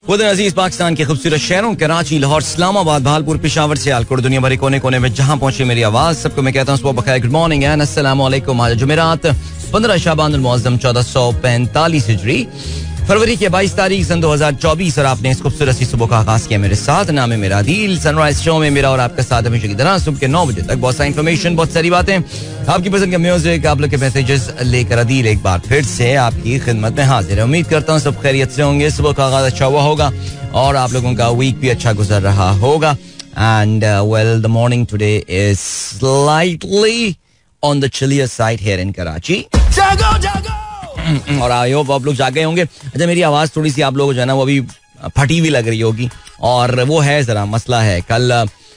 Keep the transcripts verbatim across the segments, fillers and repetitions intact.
खुद अजीज पाकिस्तान के खूबसूरत शहरों कराची, लाहौर, इस्लामाबाद, भालपुर, पिशावर, सियालकोट, दुनिया भर के कोने कोने में जहां पहुंची मेरी आवाज, सबको मैं कहता हूं सुबह बखैर, गुड मॉर्निंग एंड अस्सलाम वालेकुम। आज जुमेरात पंद्रह शाबान मुअज्जम चौदह सौ पैंतालीस हिजरी, फरवरी के बाईस तारीख सन दो हजार चौबीस, और आपने इस खूबसूरत सी सुबह का आगाज किया मेरे साथ। नाम है मेरा दिल। सनराइज शो में मेरा और आपका साथ हमेशा की तरह सुबह के नौ बजे तक बहुत सारी इन्फॉर्मेशन, बहुत सारी बातें, आपकी पसंद का म्यूजिक, आप लोग के मैसेजेस लेकर अदील एक बार फिर से आपकी खिदमत में हाजिर है। उम्मीद करता हूँ सब खैरियत से होंगे, सुबह का आगाज अच्छा हुआ होगा और आप लोगों का वीक भी अच्छा गुजर रहा होगा। And well, the morning today is slightly on the chillier side here in Karachi. जागो जागो, और आई होप आप लोग जागे होंगे। अच्छा, मेरी आवाज थोड़ी सी आप लोगों को जो है ना वो अभी फटी हुई लग रही होगी, और वो है जरा मसला है, कल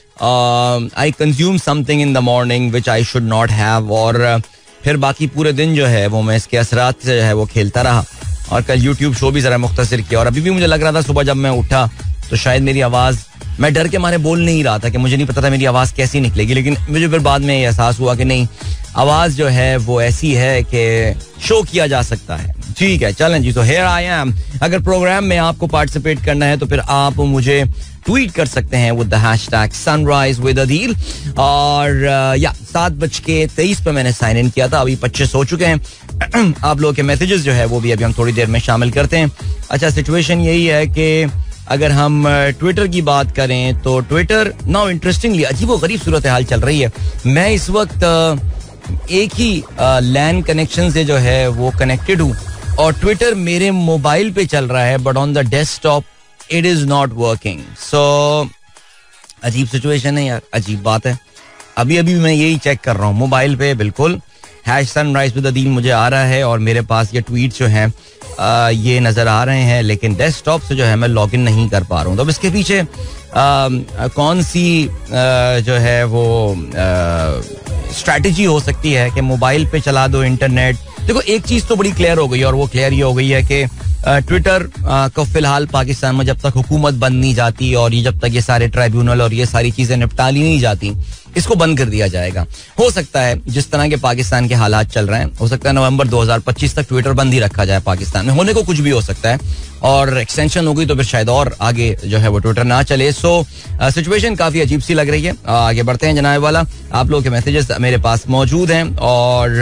I consume something in the morning which I should not have, और फिर बाकी पूरे दिन जो है वो मैं इसके असरात से जो है वो खेलता रहा, और कल यूट्यूब शो भी जरा मुख्तसर किया। और अभी भी मुझे लग रहा था सुबह जब मैं उठा तो शायद मेरी आवाज, मैं डर के मारे बोल नहीं रहा था कि मुझे नहीं पता था मेरी आवाज कैसी निकलेगी, लेकिन मुझे फिर बाद में एहसास हुआ कि नहीं, आवाज जो है वो ऐसी है कि शो किया जा सकता है। ठीक है, चलें जी, तो हियर आई एम। अगर प्रोग्राम में आपको पार्टिसिपेट करना है तो फिर आप मुझे ट्वीट कर सकते हैं with the hashtag sunrise with Adeel, और या सात बज के तेईस पे मैंने साइन इन किया था, अभी पच्चीस हो चुके हैं। आप लोगों के मैसेजेस जो है वो भी अभी हम थोड़ी देर में शामिल करते हैं। अच्छा, सिचुएशन यही है कि अगर हम ट्विटर की बात करें तो ट्विटर नाउ इंटरेस्टिंगली अजीब व गरीब सूरत हाल चल रही है। मैं इस वक्त एक ही लैंड कनेक्शन से जो है वो कनेक्टेड हूँ, और ट्विटर मेरे मोबाइल पे चल रहा है, but on the desktop it is not working. So अजीब सिचुएशन है यार, अजीब बात है। अभी अभी मैं यही चेक कर रहा हूँ, मोबाइल पे बिल्कुल हैश सनराइज विद अदील मुझे आ रहा है, और मेरे पास ये ट्वीट जो हैं आ, ये नजर आ रहे हैं, लेकिन डेस्कटॉप से जो है मैं लॉगिन नहीं कर पा रहा हूँ। तो अब इसके पीछे आ, कौन सी आ, जो है वो स्ट्रैटेजी हो सकती है कि मोबाइल पे चला दो इंटरनेट। देखो, एक चीज तो बड़ी क्लियर हो गई, और वो क्लियर ये हो गई है कि ट्विटर को फिलहाल पाकिस्तान में जब तक हुकूमत बन नहीं जाती, और ये जब तक ये सारे ट्राइब्यूनल और ये सारी चीजें निपटा ली नहीं जाती, इसको बंद कर दिया जाएगा। हो सकता है जिस तरह के पाकिस्तान के हालात चल रहे हैं, हो सकता है नवंबर दो हज़ार पच्चीस तक ट्विटर बंद ही रखा जाए पाकिस्तान में। होने को कुछ भी हो सकता है, और एक्सटेंशन हो गई तो फिर शायद और आगे जो है वो ट्विटर ना चले। सो सिचुएशन काफी अजीब सी लग रही है। आगे बढ़ते हैं जनाब वाला, आप लोग के मैसेजेस मेरे पास मौजूद हैं, और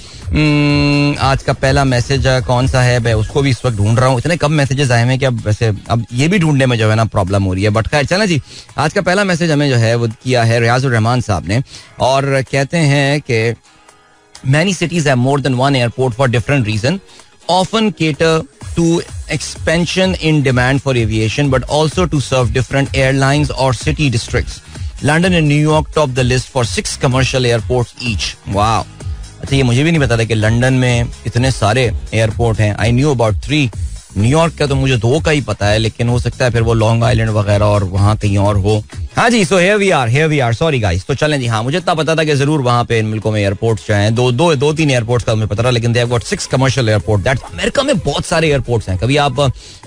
Hmm, आज का पहला मैसेज कौन सा है, मैं उसको भी इस वक्त ढूंढ रहा हूँ। इतने कम मैसेजेस आए हैं कि अब वैसे अब ये भी ढूंढने में जो है ना प्रॉब्लम हो रही है, बट खैर चलें जी। आज का पहला मैसेज हमें जो है वो किया है रियाजुर रहमान साहब ने, और कहते हैं कि many cities have more than one airport for different region, often cater to expansion in demand for aviation, but also to serve different airlines और city districts. London and New York top the list for six commercial airports each. वाह, अच्छा, ये मुझे भी नहीं पता था कि लंदन में इतने सारे एयरपोर्ट हैं। आई न्यू अबाउट थ्री, न्यूयॉर्क का तो मुझे दो का ही पता है, लेकिन हो सकता है फिर वो लॉन्ग आइलैंड वगैरह और वहाँ कहीं और हो। हाँ जी, so here we are, here we are, sorry guys. तो चलें जी, हाँ मुझे इतना पता था कि जरूर वहाँ पे इन मुल्कों में एयरपोर्ट्स जो हैं, दो दो दो तीन एयरपोर्ट्स का मुझे पता था, लेकिन they have got six commercial airport. That's, America में बहुत सारे एयरपोर्ट्स हैं। कभी आप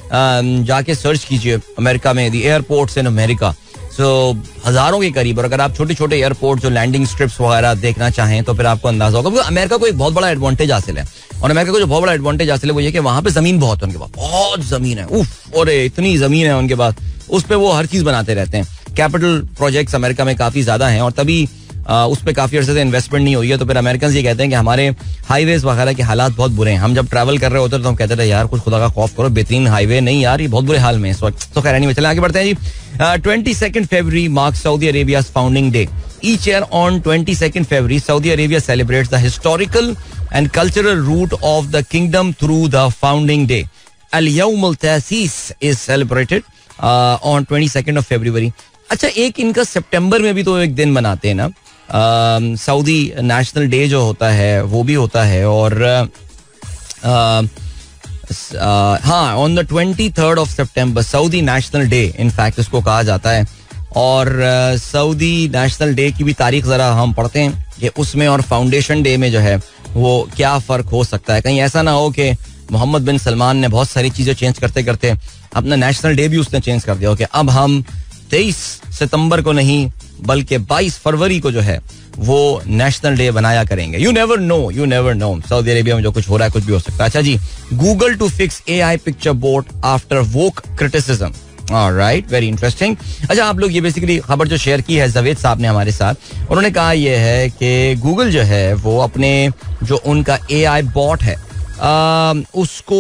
जाके सर्च कीजिए अमेरिका में the airports in America, so हजारों के करीब। और अगर आप छोटे छोटे एयरपोर्ट जो लैंडिंग स्ट्रिप्स वगैरह देखना चाहें तो फिर आपको अंदाजा होगा। क्योंकि अमेरिका को एक बहुत बड़ा एडवांटेज हासिल है, और अमेरिका को जो बहुत बड़ा एडवांटेज हासिल है वो ये कि वहां पे जमीन बहुत है, उनके पास बहुत जमीन है। उफ, और इतनी जमीन है उनके पास, उस पर वो हर चीज बनाते रहते हैं। कैपिटल प्रोजेक्ट्स अमेरिका में काफी ज्यादा हैं, और तभी आ, उस पर काफी अर्से से इन्वेस्टमेंट नहीं हुई है। तो फिर अमेरिकन ये कहते हैं कि हमारे हाईवेज वगैरह के हालात बहुत बुरे हैं। हम जब ट्रैवल कर रहे होते तो हम कहते थे यार कुछ खुदा का खौफ करो, बेहतरीन हाईवे नहीं यार, ये बहुत बुरे हाल में इस वक्त। तो खैर नहीं, चले आगे बढ़ते हैं जी। Twenty second February marks Saudi Arabia founding day. Each year on twenty-second February, Saudi Arabia celebrates the historical and cultural root of the kingdom through the founding day. Al-Yawm al-Tasis is celebrated uh, on twenty-second of February. अच्छा, एक इनका सितंबर में भी तो एक दिन मनाते हैं ना, सऊदी नेशनल डे जो होता है वो भी होता है, और uh, uh, हाँ, on the twenty third of September Saudi national day in fact इसको कहा जाता है। और सऊदी नेशनल डे की भी तारीख जरा हम पढ़ते हैं कि उसमें और फाउंडेशन डे में जो है वो क्या फर्क हो सकता है। कहीं ऐसा ना हो कि मोहम्मद बिन सलमान ने बहुत सारी चीजें चेंज करते करते अपना नेशनल डे भी उसने चेंज कर दिया हो कि अब हम तेईस सितंबर को नहीं बल्कि बाईस फरवरी को जो है वो नेशनल डे बनाया करेंगे. You never know, you never know. Saudi Arabia में जो कुछ हो रहा है कुछ भी हो सकता है. अच्छा जी, Google to fix AI picture bot after woke criticism. Alright, very interesting. अच्छा, आप लोग ये बेसिकली खबर जो शेयर की है जावेद साहब ने हमारे साथ, उन्होंने कहा ये है कि गूगल जो है वो अपने जो उनका एआई बॉट है Uh, उसको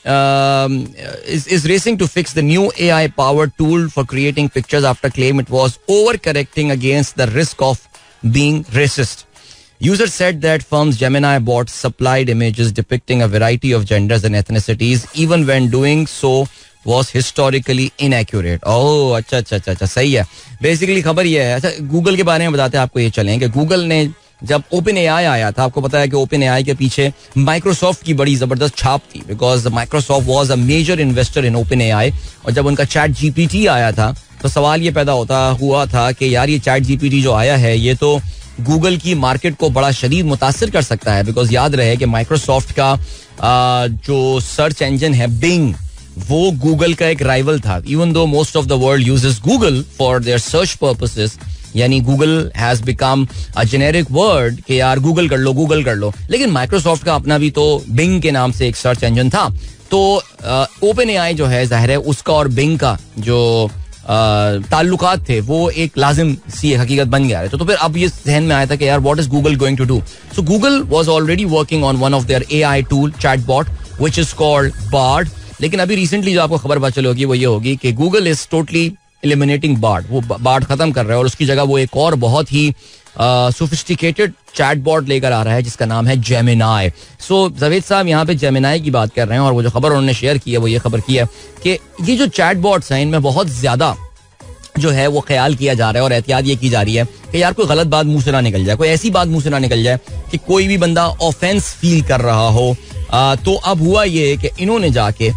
is racing to fix the new A I powered tool for creating pictures after claim it was overcorrecting against the risk of being racist. Users said that firm's Gemini bot supplied images depicting a variety of genders and ethnicities even when doing so was historically inaccurate. Oh, अच्छा अच्छा अच्छा अच्छा सही है. Basically खबर ये है. अच्छा, गूगल के बारे में बताते हैं आपको. ये चलें कि गूगल ने जब ओपन एआई आया था, आपको पता है कि ओपन एआई के पीछे माइक्रोसॉफ्ट की बड़ी जबरदस्त छाप थी, because Microsoft was a major investor in OpenAI. और जब उनका चैट जीपीटी आया था तो सवाल ये पैदा होता हुआ था कि यार ये चैट जीपीटी जो आया है ये तो गूगल की मार्केट को बड़ा शदीद मुतासिर कर सकता है. बिकॉज याद रहे कि माइक्रोसॉफ्ट का आ, जो सर्च इंजन है बिंग, वो गूगल का एक राइवल था. Even though most of the world uses Google for their search purposes, यानी Google has become a generic word कि यार गूगल कर लो, गूगल कर लो. लेकिन माइक्रोसॉफ्ट का अपना भी तो बिंग के नाम से एक सर्च इंजन था. तो ओपन एआई जो है जाहिर है उसका और बिंग का जो ताल्लुकात थे वो एक लाजिम सी हकीकत बन गया है. तो, तो फिर अब ये जहन में आया था कि यार what is Google going to do. So Google was already working on one of their AI tool chatbot which is called Bard. लेकिन अभी रिसेंटली जो आपको खबर पता चली होगी वो ये होगी कि Google is totally eliminating Bard. वो बार्ड खत्म कर रहा है और उसकी जगह वो एक और बहुत ही सोफिस्टिकेटेड चैटबॉट लेकर आ रहा है जिसका नाम है जेमिनाई. सो जावेद साहब यहाँ पे जेमिनाई की बात कर रहे हैं और वो जो खबर उन्होंने शेयर की है वो ये खबर की है कि ये जो चैटबॉट्स हैं इनमें बहुत ज्यादा जो है वो ख्याल किया जा रहा है और एहतियात ये की जा रही है कि यार कोई गलत बात मुंह से ना निकल जाए, कोई ऐसी बात मुंह से ना निकल जाए कि कोई भी बंदा ऑफेंस फील कर रहा हो. आ, तो अब हुआ ये कि इन्होंने जाके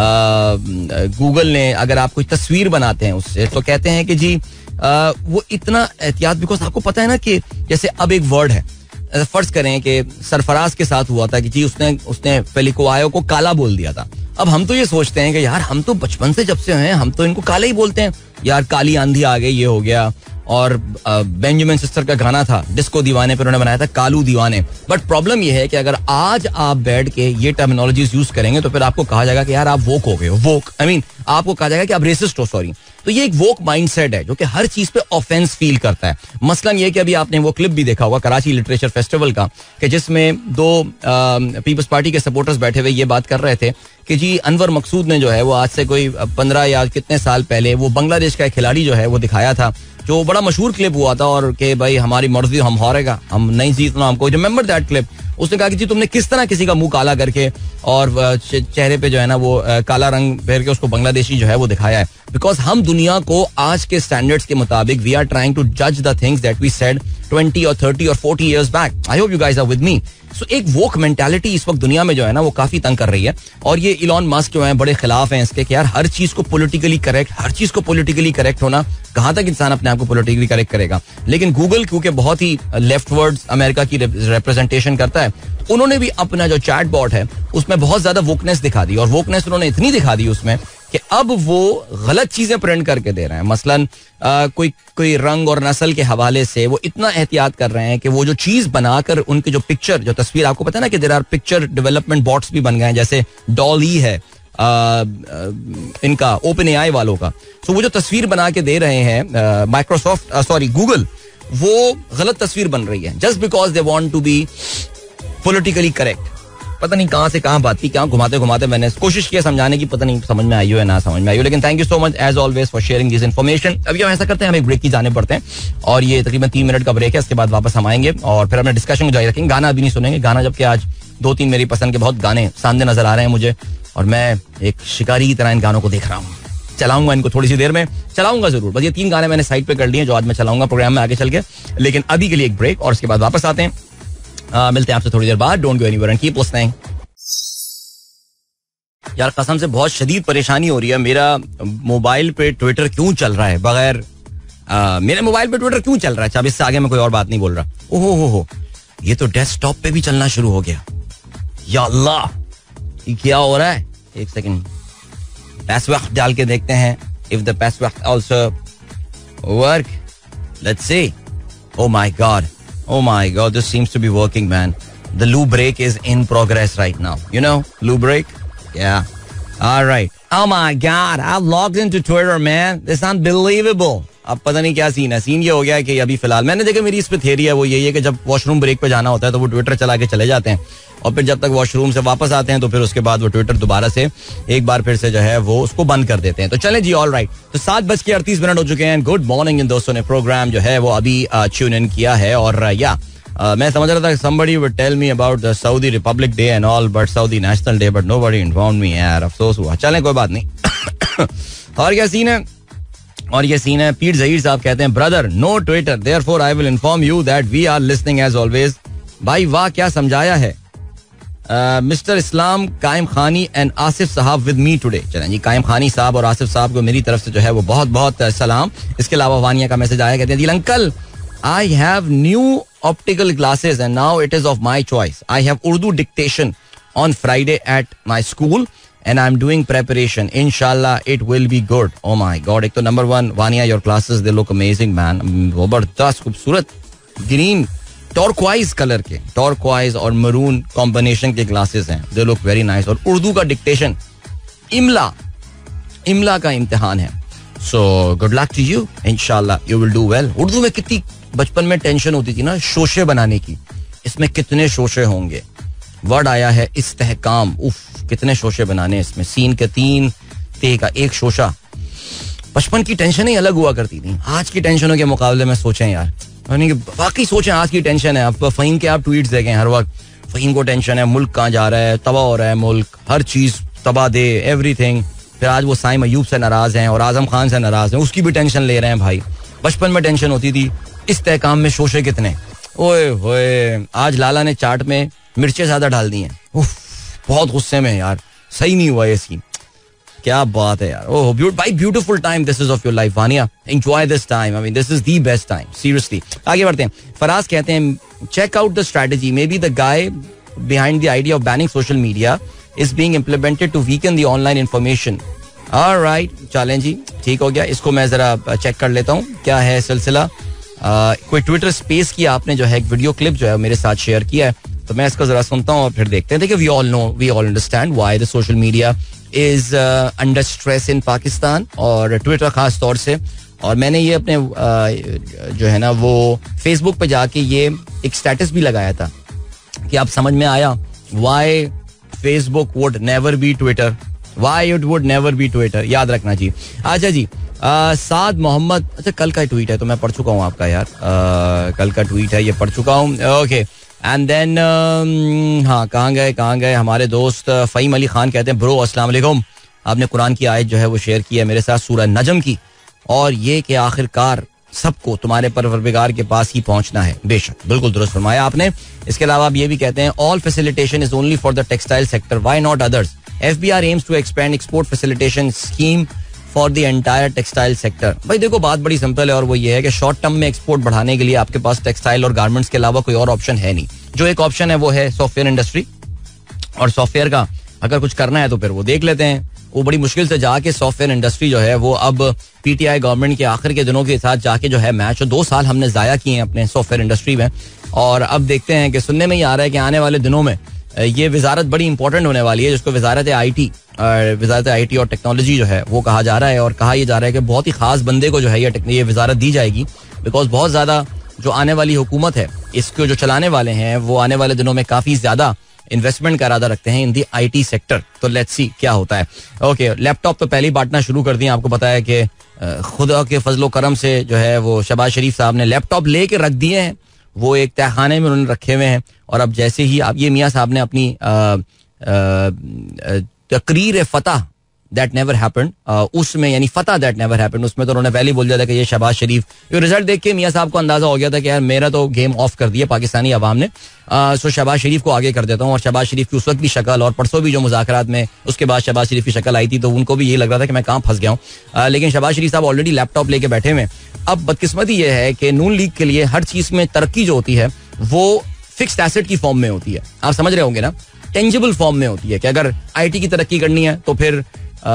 गूगल ने, अगर आप कोई तस्वीर बनाते हैं उससे तो कहते हैं कि जी आ, वो इतना एहतियात, बिकॉज आपको पता है ना कि जैसे अब एक वर्ड है, फर्ज करें कि सरफराज के साथ हुआ था कि जी उसने उसने फेलिकोआयो को काला बोल दिया था. अब हम तो ये सोचते हैं कि यार हम तो बचपन से जब से हैं हम तो इनको काला ही बोलते हैं, यार काली आंधी आ गई, ये हो गया. और बेंजामिन सिस्टर का गाना था डिस्को दीवाने पर उन्होंने बनाया था कालू दीवाने. बट प्रॉब्लम यह है कि अगर आज आप बैठ के ये टर्मिनोलॉजीज यूज करेंगे तो फिर आपको कहा जाएगा कि यार आप वोक हो गए हो, वोक आई मीन आपको कहा जाएगा कि आप रेसिस्ट हो, सॉरी. तो ये एक वोक माइंडसेट है जो कि हर चीज पे ऑफेंस फील करता है. मसलन ये कि अभी आपने वो क्लिप भी देखा होगा कराची लिटरेचर फेस्टिवल का कि जिसमें दो पीपल्स पार्टी के सपोर्टर्स बैठे हुए ये बात कर रहे थे कि जी अनवर मकसूद ने जो है वो आज से कोई पंद्रह या कितने साल पहले वो बांग्लादेश का एक खिलाड़ी जो है वो दिखाया था, जो बड़ा मशहूर क्लिप हुआ था और कि भाई हमारी मर्जी हम हारेगा, हम नहीं जीतना, हमको रिमेंबर दैट क्लिप. उसने कहा कि जी तुमने किस तरह किसी का मुंह काला करके और चेहरे पे जो है ना वो काला रंग फेर के उसको बांग्लादेशी जो है वो दिखाया है. बिकॉज हम दुनिया को आज के स्टैंडर्ड्स के मुताबिक वी आर ट्राइंग टू जज the things that we said twenty or thirty or forty years back. I hope you guys are with me. So एक वोक मेंटालिटी इस वक्त दुनिया में जो है ना वो काफी तंग कर रही है. और ये इलॉन मस्क जो है बड़े खिलाफ हैं इसके कि यार हर चीज को पॉलिटिकली करेक्ट, हर चीज को पॉलिटिकली करेक्ट होना, कहां तक इंसान अपने आप को पॉलिटिकली करेक्ट करेगा. लेकिन गूगल क्योंकि बहुत ही लेफ्ट वर्ड्स अमेरिका की रिप्रेजेंटेशन करता है, उन्होंने भी अपना जो चैट बॉट है उसमें बहुत ज्यादा वोकनेस दिखा दी. और वोकनेस उन्होंने इतनी दिखा दी उसमें कि अब वो गलत चीजें प्रिंट करके दे रहे हैं. मसलन आ, कोई कोई रंग और नस्ल के हवाले से वो इतना एहतियात कर रहे हैं कि वो जो चीज बनाकर उनकी जो पिक्चर, जो तस्वीर, आपको पता है ना कि there are picture development bots भी बन गए हैं, जैसे डॉली है आ, आ, इनका ओपन एआई वालों का. तो वो जो तस्वीर बना के दे रहे हैं माइक्रोसॉफ्ट सॉरी गूगल, वो गलत तस्वीर बन रही है just because they want to be politically correct. पता नहीं कहां से कहां बात की, क्या घुमाते घुमाते मैंने कोशिश किया समझाने की, पता नहीं समझ में आई हो या ना समझ में आई हो. लेकिन thank you so much as always for sharing this information. अभी हम ऐसा करते हैं, हम एक ब्रेक की जाने पड़ते हैं और ये तकरीबन तीन मिनट का ब्रेक है. इसके बाद वापस हम आएंगे और फिर अपने डिस्कशन को जारी रखेंगे. गाना अभी नहीं सुनेंगे, गाना जबकि आज दो तीन मेरी पसंद के बहुत गाने सामने नजर आ रहे हैं मुझे और मैं एक शिकारी की तरह इन गानों को देख रहा हूँ. चलाऊंगा इनको थोड़ी सी देर में, चलाऊंगा जरूर. बस ये तीन गाने मैंने साइड पे कर लिए जो आज मैं चलाऊंगा प्रोग्राम में आगे चल के. लेकिन अभी के लिए एक ब्रेक और उसके बाद वापस आते हैं. आ, मिलते हैं आपसे थोड़ी देर बाद. Don't go anywhere and keep listening. यार कसम से बहुत शदीद परेशानी हो रही है. मेरा मोबाइल पे ट्विटर क्यों चल रहा है बगैर आ, मेरे मोबाइल पे ट्विटर क्यों चल रहा है. अब इससे आगे मैं कोई और बात नहीं बोल रहा. ओहो हो हो ये तो डेस्कटॉप पे भी चलना शुरू हो गया. या अल्लाह, ये क्या हो रहा है. एक सेकंड, पासवर्ड डाल के देखते हैं. If the password also work, let's see. Oh my God, Oh my God, this seems to be working, man. The loo break is in progress right now. You know, loo break? Yeah. All right. Oh my God, I've logged into Twitter, man. This is unbelievable. अब पता नहीं क्या scene है. Scene ये हो गया है कि अभी फिलहाल मैंने देखा, मेरी इस पे थ्योरी है, वो यही है कि जब वॉशरूम ब्रेक पे जाना होता है तो वो ट्विटर चला के चले जाते हैं और फिर जब तक वॉशरूम से वापस आते हैं तो फिर उसके बाद वो ट्विटर दोबारा से एक बार फिर से जो है वो उसको बंद कर देते हैं. तो चले जी, ऑल राइट. तो सात बज के अड़तीस मिनट हो चुके हैं. गुड मॉर्निंग इन दोस्तों ने प्रोग्राम जो है वो अभी ट्यून इन किया है. और या uh, मैं समझ रहा था somebody would tell me about the Saudi Republic Day and all, but Saudi National Day, but nobody informed me. यार अफसोस हुआ. चलें कोई बात नहीं. और क्या सीन है और ये सीन है. पीर जहीर साहब कहते हैं, brother no Twitter, therefore I will inform you that we are listening as always. भाई वाह, क्या समझाया है. मिस्टर इस्लाम कायम खानी एंड आसिफ साहब विद मी टुडे. चलें जी, कायम खानी साहब और आसिफ साहब को मेरी तरफ से जो है वो बहुत बहुत सलाम. इसके अलावा वानिया का मैसेज आया, कहते हैं दिल uncle, I have new optical glasses and now it is of my choice. I have Urdu dictation on Friday at my school and I'm doing preparation. Inshallah, it will be good. Oh my God. एक तो number one, Vania, your classes, they look amazing, man. जबरदस्त, खूबसूरत, green, turquoise color के, turquoise और maroon combination के classes हैं. They look very nice. और उर्दू का dictation, इमला, इमला का इम्तिहान है. So, good luck to you. Inshallah, you will do well. Urdu में कितनी बचपन में टेंशन होती थी ना शोशे बनाने की. इसमें कितने शोशे होंगे. वर्ड आया है इस्तेहकाम. उफ, कितने शोशे बनाने इसमें. सीन के तीन, ते का एक शोशा. बचपन की टेंशन ही अलग हुआ करती थी. आज की टेंशनों के मुकाबले में सोचें यार, वाकई सोचें, आज की टेंशन है. अब फहीम के आप ट्वीट्स देखें हर वक्त. फहीम को टेंशन है मुल्क कहाँ जा रहा है, तबाह हो रहा है मुल्क, हर चीज तबाह दे, एवरीथिंग. फिर आज वो साइम अयूब से नाराज हैं और आजम खान से नाराज हैं, उसकी भी टेंशन ले रहे हैं. भाई बचपन में टेंशन होती थी, इस्तेहकाम में शोशे कितने. ओए होए, आज लाला ने चाट में मिर्चें ज्यादा डाल दी हैं. उफ, बहुत गुस्से में यार, सही नहीं हुआ ये सीन. क्या बात है यार. ओह भाई, beautiful time this is of your life Vania. Enjoy this time. I mean this is the best time, seriously. आगे बढ़ते हैं. फराज कहते हैं, check out the strategy, maybe the guy behind the idea of banning social media is being implemented to weaken the online information. Alright, चलें जी, ठीक हो गया. इसको मैं जरा चेक कर लेता हूँ क्या है सिलसिला. कोई ट्विटर स्पेस की आपने जो है एक वीडियो क्लिप जो है मेरे साथ शेयर किया है, तो मैं इसको जरा सुनता हूँ और फिर देखते हैं. देखिए, we all know, we all understand why the social media is under stress in Pakistan, और ट्विटर खास तौर से. और मैंने ये अपने uh, जो है ना वो फेसबुक पे जाके ये एक स्टेटस भी लगाया था कि आप समझ में आया why Facebook would never be Twitter, why it would never be Twitter. याद रखना जी. अच्छा जी, साद मोहम्मद, अच्छा कल का ट्वीट है तो मैं पढ़ चुका हूँ आपका यार. uh, कल का ट्वीट है, ये पढ़ चुका हूँ. ओके, एंड देन हाँ, कहाँ गए कहाँ गए हमारे दोस्त. फ़हीम अली खान कहते हैं, ब्रो अस्सलाम वालेकुम, आपने कुरान की आयत जो है वो शेयर की है मेरे साथ, सूरह नजम की, और ये कि आखिरकार सबको तुम्हारे परवरदिगार के पास ही पहुंचना है. बेशक, बिल्कुल दुरुस्त फरमाया आपने. इसके अलावा आप ये भी कहते हैं, all facilitation is only for the textile sector, why not others. FBR aims to expand export facilitation scheme for the entire textile sector. भाई देखो, बात बड़ी सिंपल है, और वो ये है कि शॉर्ट टर्म में एक्सपोर्ट बढ़ाने के लिए आपके पास टेक्सटाइल और गारमेंट्स के अलावा कोई और ऑप्शन है नहीं. जो एक ऑप्शन है वो है सॉफ्टवेयर इंडस्ट्री, और सॉफ्टवेयर का अगर कुछ करना है तो फिर वो देख लेते हैं. वो बड़ी मुश्किल से जाके सॉफ्टवेयर इंडस्ट्री जो है वो अब पीटीआई गवर्नमेंट के आखिर के दिनों के साथ जाके जो है मैच, दो साल हमने जाया किए हैं अपने सॉफ्टवेयर इंडस्ट्री में, और अब देखते हैं कि सुनने में ही आ रहा है कि आने वाले दिनों में ये वजारत बड़ी इंपॉर्टेंट होने वाली है, जिसको वजारत I T Wazarat I T और टेक्नोलॉजी जो है वो कहा जा रहा है. और कहा यह जा रहा है कि बहुत ही खास बंदे को जो है ये ये वजारत दी जाएगी, बिकॉज बहुत ज़्यादा जो आने वाली हुकूमत है, इसको जो चलाने वाले हैं वो आने वाले दिनों में काफ़ी ज़्यादा इन्वेस्टमेंट का इरादा रखते हैं इन दी आईटी सेक्टर. तो लेट्स सी क्या होता है. ओके, लैपटॉप तो पहले ही बांटना शुरू कर दिए. आपको पता है कि खुदा के फजलो करम से जो है वो शहबाज शरीफ साहब ने लैपटॉप ले के रख दिए हैं, वो एक तहखाने में उन्होंने रखे हुए हैं. और अब जैसे ही आप ये मियाँ साहब ने अपनी तकरीर फतह दैट नेवर हैपेंड, उसमें यानी फतह दैट नेवर हैपेंड, उसमें तो उन्होंने पहले ही बोल दिया था कि ये शहबाज शरीफ, ये रिजल्ट देख के मियाँ साहब को अंदाजा हो गया था कि यार मेरा तो गेम ऑफ कर दिया पाकिस्तानी अवाम ने, सो शहबाज शरीफ को आगे कर देता हूँ. और शहबाज शरीफ की उस वक्त भी शक्ल और परसों भी जो मुज़ाकरात में उसके बाद शहबाज शरीफ की शक्ल आई थी, तो उनको भी यही लग रहा था कि मैं कहाँ फंस गया हूँ. लेकिन शहबाज शरीफ साहब ऑलरेडी लैपटॉप लेके बैठे हुए. अब बदकिस्मती ये है कि नून लीग के लिए हर चीज़ में तरक्की जो होती है वो फिक्स्ड एसेट की फॉर्म में होती है. आप समझ रहे होंगे ना, टेंजिबल फॉर्म में होती है कि अगर आईटी की तरक्की करनी है तो फिर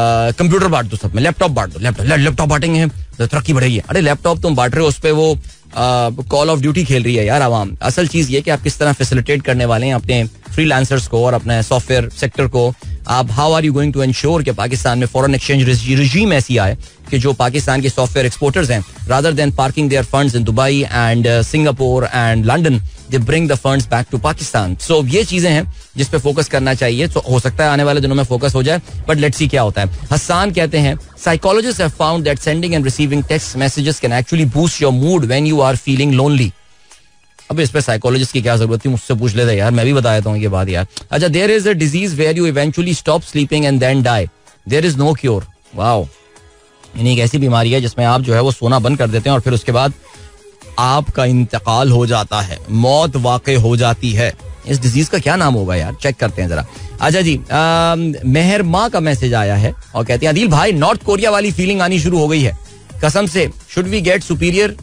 कंप्यूटर बांट दो, सब में लैपटॉप बांट दो, लैपटॉप लैपटॉप बांटेंगे तो तरक्की बढ़ेगी. अरे लैपटॉप तुम बांट रहे हो, उस पर वो कॉल ऑफ ड्यूटी खेल रही है यार आवाम. असल चीज ये कि आप किस तरह फैसिलिटेट करने वाले हैं अपने फ्रीलांसर्स को और अपने सॉफ्टवेयर सेक्टर को. आप how are you going to ensure कि पाकिस्तान में फॉरेन एक्सचेंज रिजीम ऐसी आए कि जो पाकिस्तान के सॉफ्टवेयर एक्सपोर्टर्स हैं, rather than parking their funds in Dubai and Singapore and London, they bring the funds back to Pakistan. So ये चीजें हैं जिस पे फोकस करना चाहिए. तो हो सकता है आने वाले दिनों में फोकस हो जाए, बट लेट्स सी क्या होता है. हसन कहते हैं psychologist have found that sending and receiving text messages can actually boost your mood when you are feeling lonely. अब इस पे साइकोलॉजिस्ट की क्या जरूरत थी, मुझसे पूछ लेते यार, मैं भी बता देता हूँ ये बात यार. अच्छा, there is a disease where you eventually stop sleeping and then die, there is no cure. Wow, यानी एक ऐसी बीमारी है जिसमें आप जो है वो सोना बंद कर देते हैं और फिर उसके बाद आपका इंतकाल हो जाता है, मौत वाक़ई हो जाती है. इस डिजीज का क्या नाम होगा यार, चेक करते हैं जरा. अच्छा जी, मेहरमा का मैसेज आया है और कहते हैं आदिल भाई नॉर्थ कोरिया वाली फीलिंग आनी शुरू हो गई है कसम से. Should we get superior.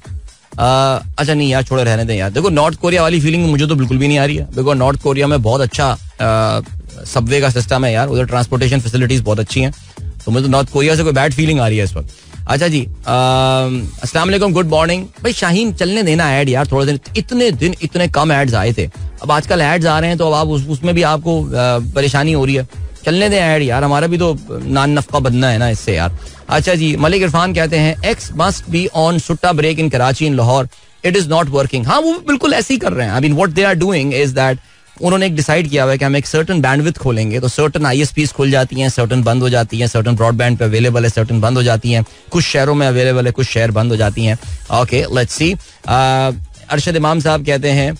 अच्छा नहीं यार, छोड़े रहने दें यार. देखो नॉर्थ कोरिया वाली फीलिंग मुझे तो बिल्कुल भी नहीं आ रही है. देखो नॉर्थ कोरिया में बहुत अच्छा सबवे का सिस्टम है यार, उधर ट्रांसपोर्टेशन फैसिलिटीज बहुत अच्छी हैं, तो मुझे तो नॉर्थ कोरिया से कोई बैड फीलिंग आ रही है इस वक्त. अच्छा जी, अस्सलाम वालेकुम, गुड मॉर्निंग. भाई शाहीन चलने देना ऐड यार थोड़े दिन, इतने दिन इतने कम एड्स आए थे, अब आजकल एड्स आ रहे हैं तो अब आप उस, उसमें भी आपको परेशानी हो रही है. चलने दें ऐड यार, हमारा भी तो नान नफका बनना है ना इससे यार. अच्छा जी, मलिक इरफान कहते हैं X must be on sutta break in Karachi in Lahore, it is not working. हाँ वो बिल्कुल ऐसे ही कर रहे हैं. I mean what they are doing is that उन्होंने एक डिसाइड किया हुआ है कि हम एक सर्टन बैंडविड्थ खोलेंगे, तो सर्टन आईएसपीज खुल जाती हैं, सर्टन बंद हो जाती हैं, सर्टन ब्रॉडबैंड पे अवेलेबल है, सर्टन बंद हो जाती हैं, कुछ शहरों में अवेलेबल है, कुछ शहर बंद हो जाती हैं. Okay let's see. अरशद इमाम साहब कहते हैं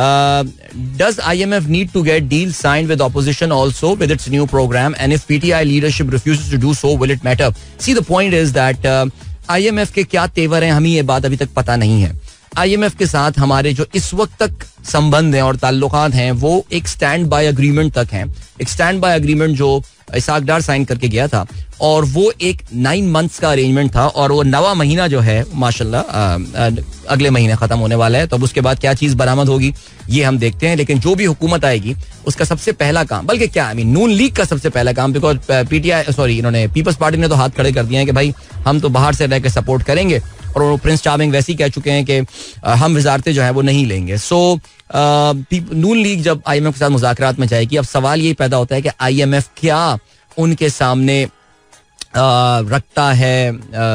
does I M F need to get deal signed with opposition also with its new program, and if P T I leadership refuses to do so, will it matter? See, the point is that uh, I M F के क्या तेवर हैं हमें ये बात अभी तक पता नहीं है. I M F के साथ हमारे जो इस वक्त तक संबंध हैं और ताल्लुकात हैं वो एक स्टैंड बाय अग्रीमेंट तक हैं. एक स्टैंड बाय अग्रीमेंट जो इसाक डार साइन करके गया था और वो एक नाइन मंथ्स का अरेंजमेंट था और वो नवा महीना जो है माशाल्लाह अगले महीने खत्म होने वाला है. तो अब उसके बाद क्या चीज बरामद होगी ये हम देखते हैं. लेकिन जो भी हुकूमत आएगी उसका सबसे पहला काम, बल्कि क्या आई मीन नून लीग का सबसे पहला काम, बिकॉज पीटीआई सॉरी इन्होंने पीपल्स पार्टी ने तो हाथ खड़े कर दिए हैं कि भाई हम तो बाहर से रह के सपोर्ट करेंगे, और वो प्रिंस चार्मिंग वैसे ही कह चुके हैं कि हम वजारतें जो है वो नहीं लेंगे. सो नून लीग जब आईएमएफ के साथ मुज़ाकरात में जाएगी, अब सवाल यही पैदा होता है कि आईएमएफ क्या उनके सामने रखता है,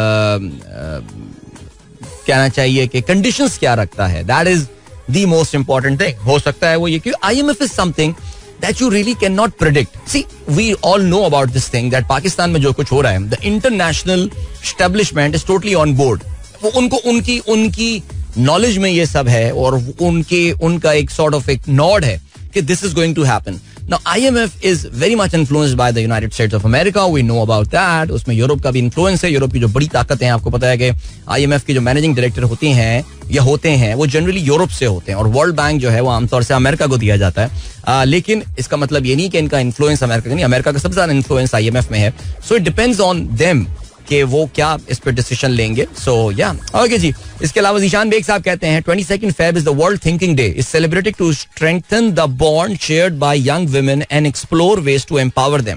कहना चाहिए कि कंडीशंस क्या रखता है. That is the most important thing. हो सकता है वो ये कि IMF is something that you really cannot predict. See, we all know about this thing that Pakistan में जो कुछ हो रहा है, the international establishment is totally on board. वो उनको उनकी उनकी नॉलेज में ये सब है और उनके उनका एक sort of एक नॉड है कि this is going to happen. Now I M F is very much influenced by the United States of America. We know about that. उसमें यूरोप का भी इन्फ्लुएंस है. यूरोप की जो बड़ी ताकत है, आपको पता है कि I M F की जो मैनेजिंग डायरेक्टर होती हैं या होते हैं वो जनरली यूरोप से होते हैं, और वर्ल्ड बैंक जो है वो आमतौर से अमेरिका को दिया जाता है. आ, लेकिन इसका मतलब ये नहीं कि इनका इन्फ्लुएंस अमेरिका का नहीं, अमेरिका का सबसे ज्यादा इन्फ्लुएंस I M F में है. So it depends on them कि वो क्या इस पे डिसीजन लेंगे. सो या ओके जी. इसके अलावा जीशान बेग साहब कहते हैं twenty second Feb is the world thinking day, is celebrated to strengthen the bond shared by young women and explore ways to empower them.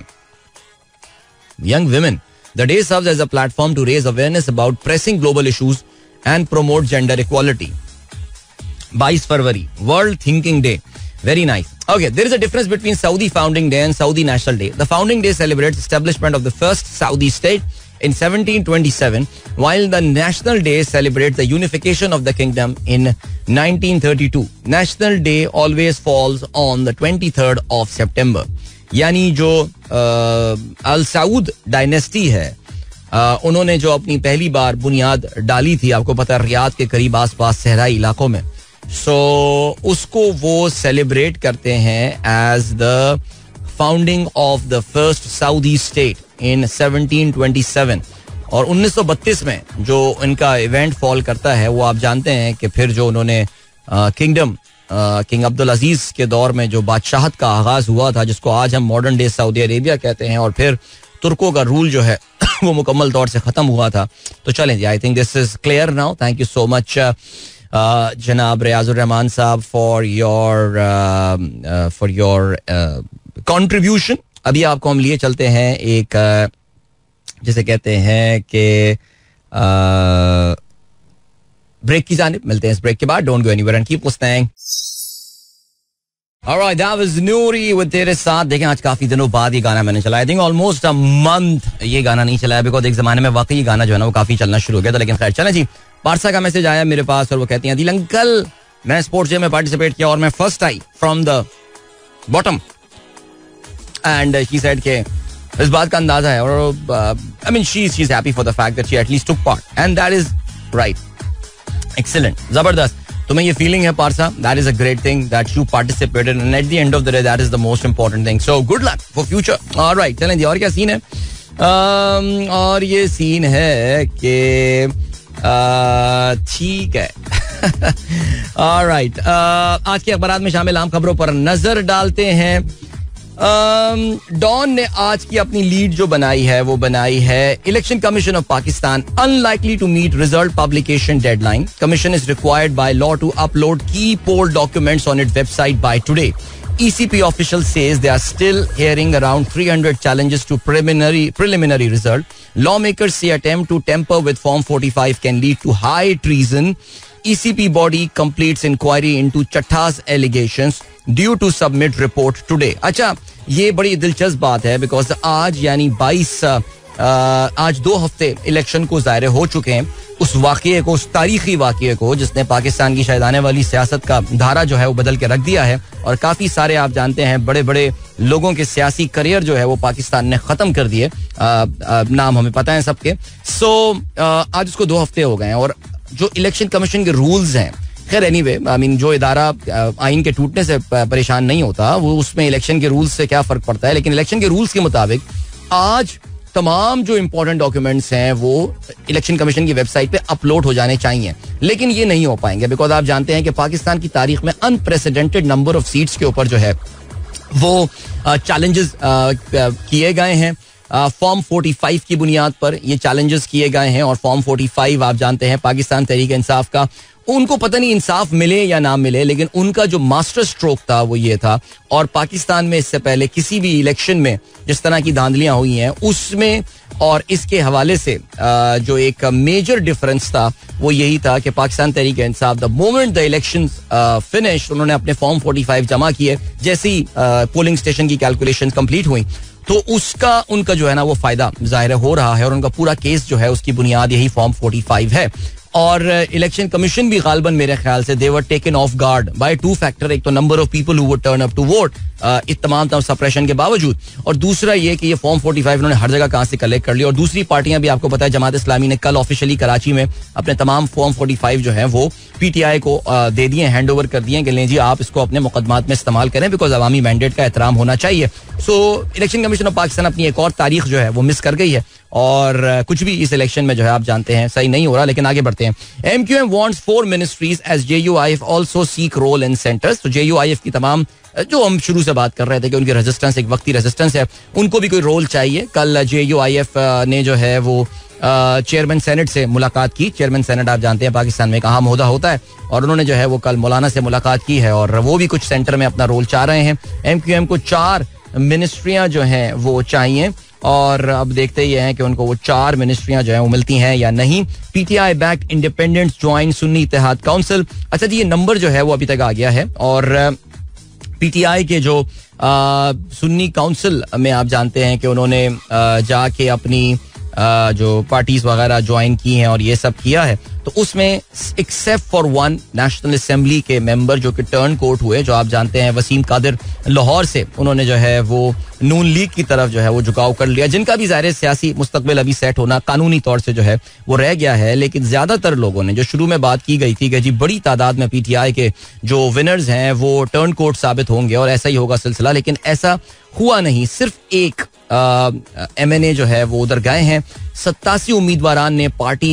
Young women, the day serves as a platform to raise awareness about pressing global issues and promote gender equality. बाईस फरवरी world thinking day. Very nice. Okay, there is a difference between Saudi founding day and Saudi National Day. The founding day celebrates establishment of the first Saudi state in seventeen twenty-seven, while the National Day celebrates the unification of the kingdom in nineteen thirty-two. National Day always falls on the twenty-third of September. यानी जो Al Saud dynasty है, uh, उन्होंने जो अपनी पहली बार बुनियाद डाली थी, आपको पता है रियाद के करीब आस पास सहराई इलाकों में, सो so, उसको वो सेलिब्रेट करते हैं as the founding of the first Saudi state in seventeen twenty seven. और उन्नीस सौ बत्तीस में जो इनका इवेंट फॉल करता है वो आप जानते हैं कि फिर जो उन्होंने किंगडम किंग अब्दुल अजीज के दौर में जो बादशाहत का आगाज हुआ था, जिसको आज हम मॉडर्न डे सऊदी अरेबिया कहते हैं, और फिर तुर्कों का रूल जो है वो मुकम्मल तौर से खत्म हुआ था. तो चलें जी, I think this is clear now. Thank you so much जनाब Riazur Rahman sahab for your for your contribution. अभी आपको हम लिए चलते हैं एक uh, जिसे कहते हैं कि ब्रेक की जानिब मिलते हैं इस ब्रेक के बाद. Don't go anywhere and keep listening. Alright, that was Noori with तेरे साथ. देखें आज काफी दिनों बाद ये गाना मैंने चलाया. I think almost a month ये गाना नहीं चलाया बिकॉज एक जमाने में वाकई ये गाना जो है ना वो काफी चलना शुरू हो गया था. लेकिन खैर चलें जी. पारसा का मैसेज आया मेरे पास और वो कहती हैं, दिल अंकल मैं स्पोर्ट्स डे में पार्टिसिपेट किया और मैं first I from the bottom and she said के इस बात का अंदाजा है और I mean she she is happy for the fact that she at least took part and that is right. Excellent, जबरदस्त. तुम्हें ये फीलिंग है Parsa, that is a great thing that you participated and at the end of the day that is the most important thing. So good luck for future. Alright चलें जी. और क्या scene है? um, और ये सीन है कि ठीक है. ऑलराइट, आज के अखबार में शामिल आम खबरों पर नजर डालते हैं. डॉन ने आज की अपनी लीड जो बनाई है वो बनाई है election commission of Pakistan unlikely to meet result publication deadline. Commission is required by law to upload key poll documents on it website by today. E C P officials says they are still hearing around three hundred challenges to preliminary preliminary result. Lawmakers say attempt to tamper with Form forty-five can lead to high treason. E C P body completes inquiry into Chatta's allegations due to submit report today. अच्छा, ये बड़ी दिलचस्प बात है because आज यानी बाईस आज दो हफ्ते इलेक्शन को ज़ाहिर हो चुके हैं. उस वाक़ये को, उस तारीखी वाक़ये को जिसने पाकिस्तान की शायद आने वाली सियासत का धारा जो है वो बदल के रख दिया है और काफ़ी सारे आप जानते हैं बड़े बड़े लोगों के सियासी करियर जो है वो पाकिस्तान ने ख़त्म कर दिए. नाम हमें पता है सबके. सो so, आज उसको दो हफ्ते हो गए हैं और जो इलेक्शन कमीशन के रूल्स हैं, खैर एनीवे आई मीन जो इदारा आइन के टूटने से परेशान नहीं होता वो उसमें इलेक्शन के रूल्स से क्या फ़र्क पड़ता है. लेकिन इलेक्शन के रूल्स के मुताबिक आज तमाम जो इंपॉर्टेंट डॉक्यूमेंट्स हैं वो इलेक्शन कमीशन की वेबसाइट पे अपलोड हो जाने चाहिए. लेकिन ये नहीं हो पाएंगे बिकॉज आप जानते हैं कि पाकिस्तान की तारीख में अनप्रेसिडेंटेड नंबर ऑफ सीट्स के ऊपर जो है वो चैलेंजेस किए गए हैं. फॉर्म पैंतालीस की बुनियाद पर ये चैलेंजेस किए गए हैं और फॉर्म पैंतालीस आप जानते हैं पाकिस्तान तहरीक इंसाफ का, उनको पता नहीं इंसाफ मिले या ना मिले लेकिन उनका जो मास्टर स्ट्रोक था वो ये था. और पाकिस्तान में इससे पहले किसी भी इलेक्शन में जिस तरह की धांधलियां हुई हैं उसमें और इसके हवाले से जो एक मेजर डिफरेंस था वो यही था कि Pakistan Tehreek Insaf the moment the election finish उन्होंने अपने फॉर्म पैंतालीस जमा किए. जैसे ही पोलिंग स्टेशन की कैलकुलेशन कंप्लीट हुई तो उसका उनका जो है ना वो फायदा जाहिर हो रहा है और उनका पूरा केस जो है उसकी बुनियाद यही फॉर्म पैंतालीस है. और इलेक्शन कमीशन भी गालबन मेरे ख्याल से they were taken off guard by two factor. एक तो number of people who would turn up to vote इस तमाम तमाम सप्रेशन के बावजूद, और दूसरा ये कि ये फॉर्म पैंतालीस उन्होंने हर जगह कहां से कलेक्ट कर लिया. और दूसरी पार्टियां भी आपको पता है जमात इस्लामी ने कल ऑफिशियली कराची में अपने तमाम फॉर्म पैंतालीस जो है वो पीटीआई को दे दिए, हैंड ओवर कर दिए कि लें जी आप इसको अपने मुकदमात में इस्तेमाल करें बिकॉज अवामी मैंडेट का एहतराम होना चाहिए. So election commission of Pakistan अपनी एक और तारीख जो है वो मिस कर गई है और कुछ भी इस इलेक्शन में जो है आप जानते हैं सही नहीं हो रहा. लेकिन आगे बढ़ते हैं. M Q M wants four ministries as J U I F also seek role in centres. तो जे यू आई एफ की तमाम जो हम शुरू से बात कर रहे थे कि उनकी रेजिस्टेंस एक वक्ती रेजिस्टेंस है, उनको भी कोई रोल चाहिए. कल जे यू आई एफ ने जो है वो चेयरमैन सेनेट से मुलाकात की. चेयरमैन सेनेट आप जानते हैं पाकिस्तान में एक अहम ओहदा होता है और उन्होंने जो है वो कल मौलाना से मुलाकात की है और वो भी कुछ सेंटर में अपना रोल चाह रहे हैं. एम क्यू एम को चार मिनिस्ट्रियां जो हैं वो चाहिए और अब देखते ही हैं कि उनको वो चार मिनिस्ट्रियां जो हैं वो मिलती हैं या नहीं. PTI back independent join Sunni Ittehad council. अच्छा जी, ये नंबर जो है वो अभी तक आ गया है और पीटीआई के जो आ, सुन्नी काउंसिल में आप जानते हैं कि उन्होंने जाके अपनी आ, जो पार्टीज वगैरह ज्वाइन की हैं और ये सब किया है. तो उसमें except for one national assembly के मेंबर जो कि टर्न कोट हुए, जो आप जानते हैं वसीम कादिर लाहौर से, उन्होंने जो है वो नून लीग की तरफ जो है वो झुकाव कर लिया, जिनका भी ज़ाहिर सियासी मुस्तकबिल अभी सेट होना कानूनी तौर से जो है वो रह गया है. लेकिन ज्यादातर लोगों ने जो शुरू में बात की गई थी कि जी बड़ी तादाद में पीटीआई के जो विनर्स हैं वो टर्न कोट साबित होंगे और ऐसा ही होगा सिलसिला, लेकिन ऐसा हुआ नहीं. सिर्फ एक एम एन ए जो है वो उधर गए हैं. सत्तासी उम्मीदवारान ने party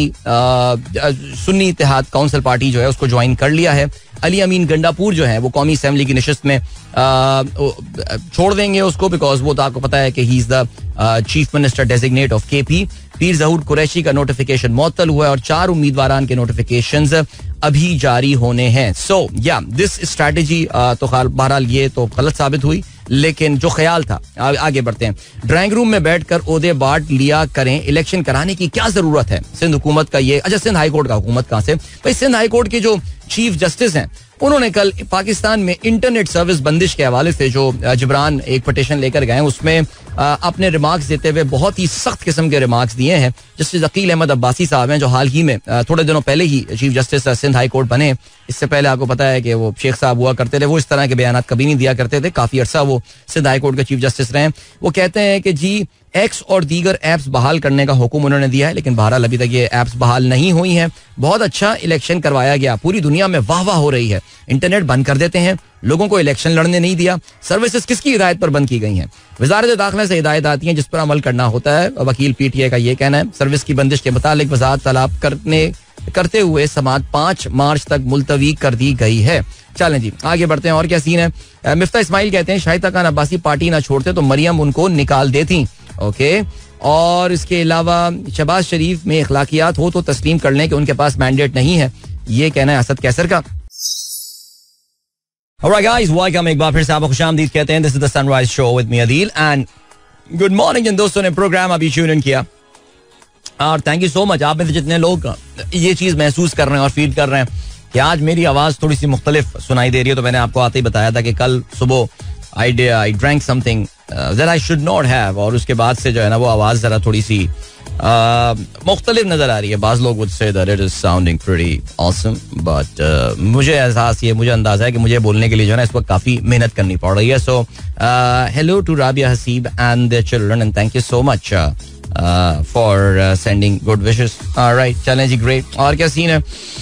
Sunni Ittehad council party जो है उसको ज्वाइन कर लिया है. अली अमीन गंडापुर जो है वो कौमी असेंबली की नशिस्त में आ, छोड़ देंगे उसको बिकॉज वो तो आपको पता है कि he is the chief minister designate of KP. Pir Zahoor Qureshi का नोटिफिकेशन मुअत्तल हुआ है और चार उम्मीदवारान के नोटिफिकेशंस अभी जारी होने हैं. सो या दिस स्ट्रैटेजी तो बहरहाल ये तो गलत साबित हुई लेकिन जो ख्याल था, आ, आगे बढ़ते हैं. ड्राइंग रूम में बैठकर ओहदे बांट लिया करें, इलेक्शन कराने की क्या जरूरत है. सिंध हुकूमत का ये, अच्छा सिंध हाई कोर्ट का, हुकूमत कहां से भाई, सिंध हाई कोर्ट के जो चीफ जस्टिस हैं उन्होंने कल पाकिस्तान में इंटरनेट सर्विस बंदिश के हवाले से जो जिब्रान एक पटिशन लेकर गए उसमें अपने रिमार्क्स देते हुए बहुत ही सख्त किस्म के रिमार्क्स दिए हैं. जस्टिस अकील अहमद अब्बासी साहब हैं जो हाल ही में थोड़े दिनों पहले ही chief justice Sindh high court बने. इससे पहले आपको पता है कि वो शेख साहब हुआ करते थे, वो इस तरह के बयान कभी नहीं दिया करते थे. काफी अरसा वो सिंध हाई कोर्ट के चीफ जस्टिस रहे. वो कहते हैं कि जी एक्स और दीगर ऐप्स बहाल करने का हुक्म उन्होंने दिया है, लेकिन बहरहाल अभी तक ये ऐप्स बहाल नहीं हुई हैं. बहुत अच्छा इलेक्शन करवाया गया, पूरी दुनिया में वाह वाह हो रही है. इंटरनेट बंद कर देते हैं, लोगों को इलेक्शन लड़ने नहीं दिया. सर्विसेज किसकी हिदायत पर बंद की गई हैं? वजारत दाखिला से हिदायत आती है जिस पर अमल करना होता है. वकील पीटीए का ये कहना है. सर्विस की बंदिश के मुतालिक वजाहत तलब करने करते हुए समाअत पांच मार्च तक मुलतवी कर दी गई है. चलें जी आगे बढ़ते हैं. और क्या सीन है? मिफ्ता इस्माइल कहते हैं शाहिद खान अब्बासी पार्टी ना छोड़ते तो मरियम उनको निकाल देती. ओके, और इसके अलावा शहबाज शरीफ में अखलाकियात हो तो तस्लीम कर लें कि उनके पास मैंडेट नहीं है. ये कहना है असद कैसर का. Alright guys, welcome एक बार फिर से आपको खुशामदीद कहते हैं. This is the Sunrise Show with me Adil and good morning. जिन दोस्तों ने प्रोग्राम अभी ट्यून इन किया और थैंक यू सो मच. आप में से जितने लोग ये चीज महसूस कर रहे हैं और फील कर रहे हैं कि आज मेरी आवाज थोड़ी सी मुख्तलिफ सुनाई दे रही है, तो मैंने आपको आते ही बताया था कि कल सुबह I did, I drank something uh, that I should not have, और उसके बाद से जो है ना वो आवाज जरा थोड़ी सी uh, मुख्तलिफ नजर आ रही है. बाज लोग would say that it is sounding pretty awesome, but uh, मुझे एहसास ये मुझे अंदाजा है कि मुझे बोलने के लिए जो है ना इस वक्त काफी मेहनत करनी पड़ रही है. So hello to Rabia Haseeb and their children and thank you so much for sending good wishes. Alright, चलें जी, ग्रेट. और क्या सीन है?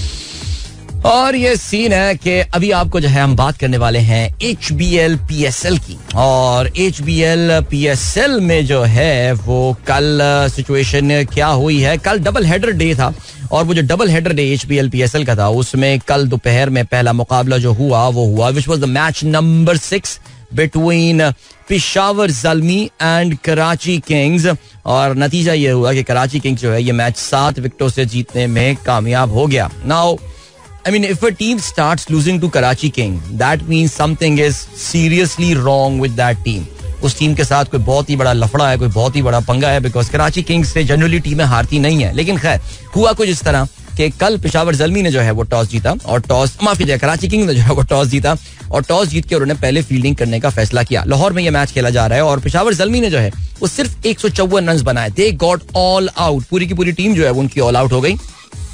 और ये सीन है कि अभी आपको जो है हम बात करने वाले हैं H B L P S L की. और H B L P S L में जो है वो कल सिचुएशन क्या हुई है. कल डबल हेडर डे था और वो जो double header day H B L P S L का था उसमें कल दोपहर में पहला मुकाबला जो हुआ वो हुआ which was the match number six between Peshawar Zalmi and Karachi Kings. और नतीजा ये हुआ कि कराची किंग्स जो है ये मैच सात विकेटों से जीतने में कामयाब हो गया. Now I mean, if a team starts losing to Karachi King, that means something is seriously wrong with that team. उस टीम के साथ कोई बहुत ही बड़ा लफड़ा है, कोई बहुत ही बड़ा पंगा है, बिकॉज कराची किंग्स से जनरली टीमें हारती नहीं है. लेकिन खैर हुआ कुछ इस तरह कि कल पेशावर ज़ल्मी ने जो है वो टॉस जीता और टॉस माफी दिया कराची किंग्स ने जो है वो टॉस जीता और टॉस जीत के उन्होंने पहले फील्डिंग करने का फैसला किया. लाहौर में ये मैच खेला जा रहा है और पेशावर ज़ल्मी ने जो है वो सिर्फ एक सौ चौवन रन बनाए. दे गॉट ऑल आउट, पूरी की पूरी टीम जो है उनकी ऑल आउट हो गई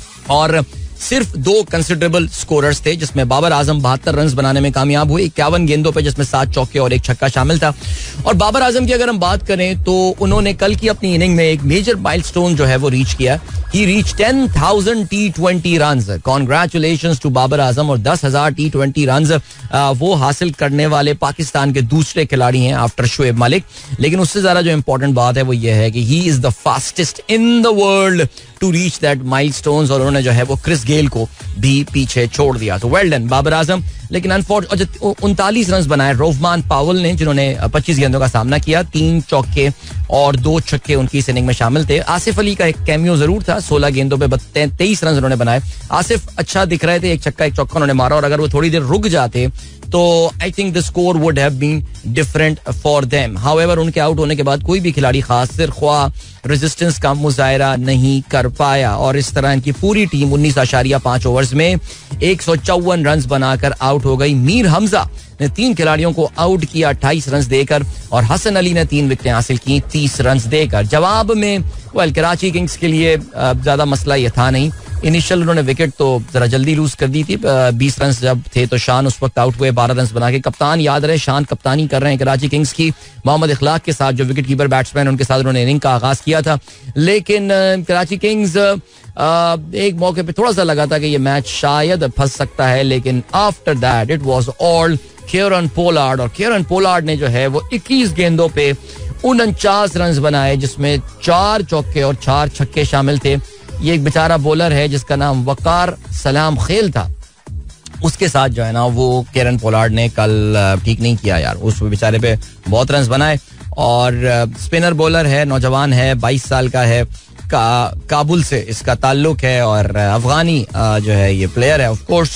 और सिर्फ दो कंसिडरेबल स्कोरर्स थे जिसमें बाबर आजम बहत्तर रन बनाने में कामयाब हुए इक्यावन गेंदों पे, जिसमें सात चौके और एक छक्का शामिल था. और बाबर आजम की अगर हम बात करें तो उन्होंने कल की अपनी इनिंग में एक मेजर माइलस्टोन जो है वो रीच किया. He reach ten thousand T twenty runs. Congratulations to Babar Azam. और दस हजार टी ट्वेंटी रन्स वो हासिल करने वाले पाकिस्तान के दूसरे खिलाड़ी हैं आफ्टर शोएब मलिक. लेकिन उससे ज्यादा जो इंपॉर्टेंट बात है वो ये है कि he is the fastest in the world to reach that milestones और उन्होंने जो है वो क्रिस गेल को भी पीछे छोड़ दिया. तो वेल डन बाबर आजम. लेकिन अनफॉर्चुनेट उनतालीस रन बनाए रोहमान पावल ने जिन्होंने पच्चीस गेंदों का सामना किया. तीन चौके और दो छक्के उनकी इस इनिंग में शामिल थे. आसिफ अली का एक कैमियो जरूर था, सोलह गेंदों पे तेईस रन उन्होंने बनाए. आसिफ अच्छा दिख रहे थे, एक छक्का एक चौका उन्होंने मारा और अगर वो थोड़ी देर रुक जाते तो I think the score would have been different for them. However उनके आउट होने के बाद कोई भी खिलाड़ी खास सिर ख्वाह रेजिस्टेंस का मुजाहरा नहीं कर पाया और इस तरह इनकी पूरी टीम उन्नीस आशारिया पांच ओवर्स में एक सौ चौवन रन बनाकर आउट हो गई. मीर हमजा ने तीन खिलाड़ियों को आउट किया अट्ठाईस रन देकर और हसन अली ने तीन विकेटें हासिल की तीस रन देकर. जवाब में वेल कराची किंग्स के लिए ज्यादा मसला ये था नहीं. इनिशियल उन्होंने विकेट तो जरा जल्दी लूज कर दी थी. बीस रन जब थे तो शान उस वक्त आउट हुए बारह रन बना के. कप्तान याद रहे शान कप्तानी कर रहे हैं कराची किंग्स की. मोहम्मद इखलाक के साथ जो विकेट कीपर बैट्समैन उनके साथ उन्होंने इनिंग का आगाज किया था. लेकिन कराची किंग्स एक मौके पे थोड़ा सा लगा था कि ये मैच शायद फंस सकता है, लेकिन after that it was all Kieron Pollard. और केरन पोलार्ड ने जो है वो इक्कीस गेंदों पे उनचास रन बनाए जिसमें चार चौके और चार छक्के शामिल थे. ये एक बेचारा बॉलर है जिसका नाम वकार सलाम खेल था. उसके साथ जो है ना वो केरन पोलार्ड ने कल ठीक नहीं किया यार. उस बेचारे पे बहुत रन बनाए और स्पिनर बॉलर है, नौजवान है, बाईस साल का है, का, काबुल से इसका ताल्लुक है और अफगानी जो है ये प्लेयर है. ऑफ कोर्स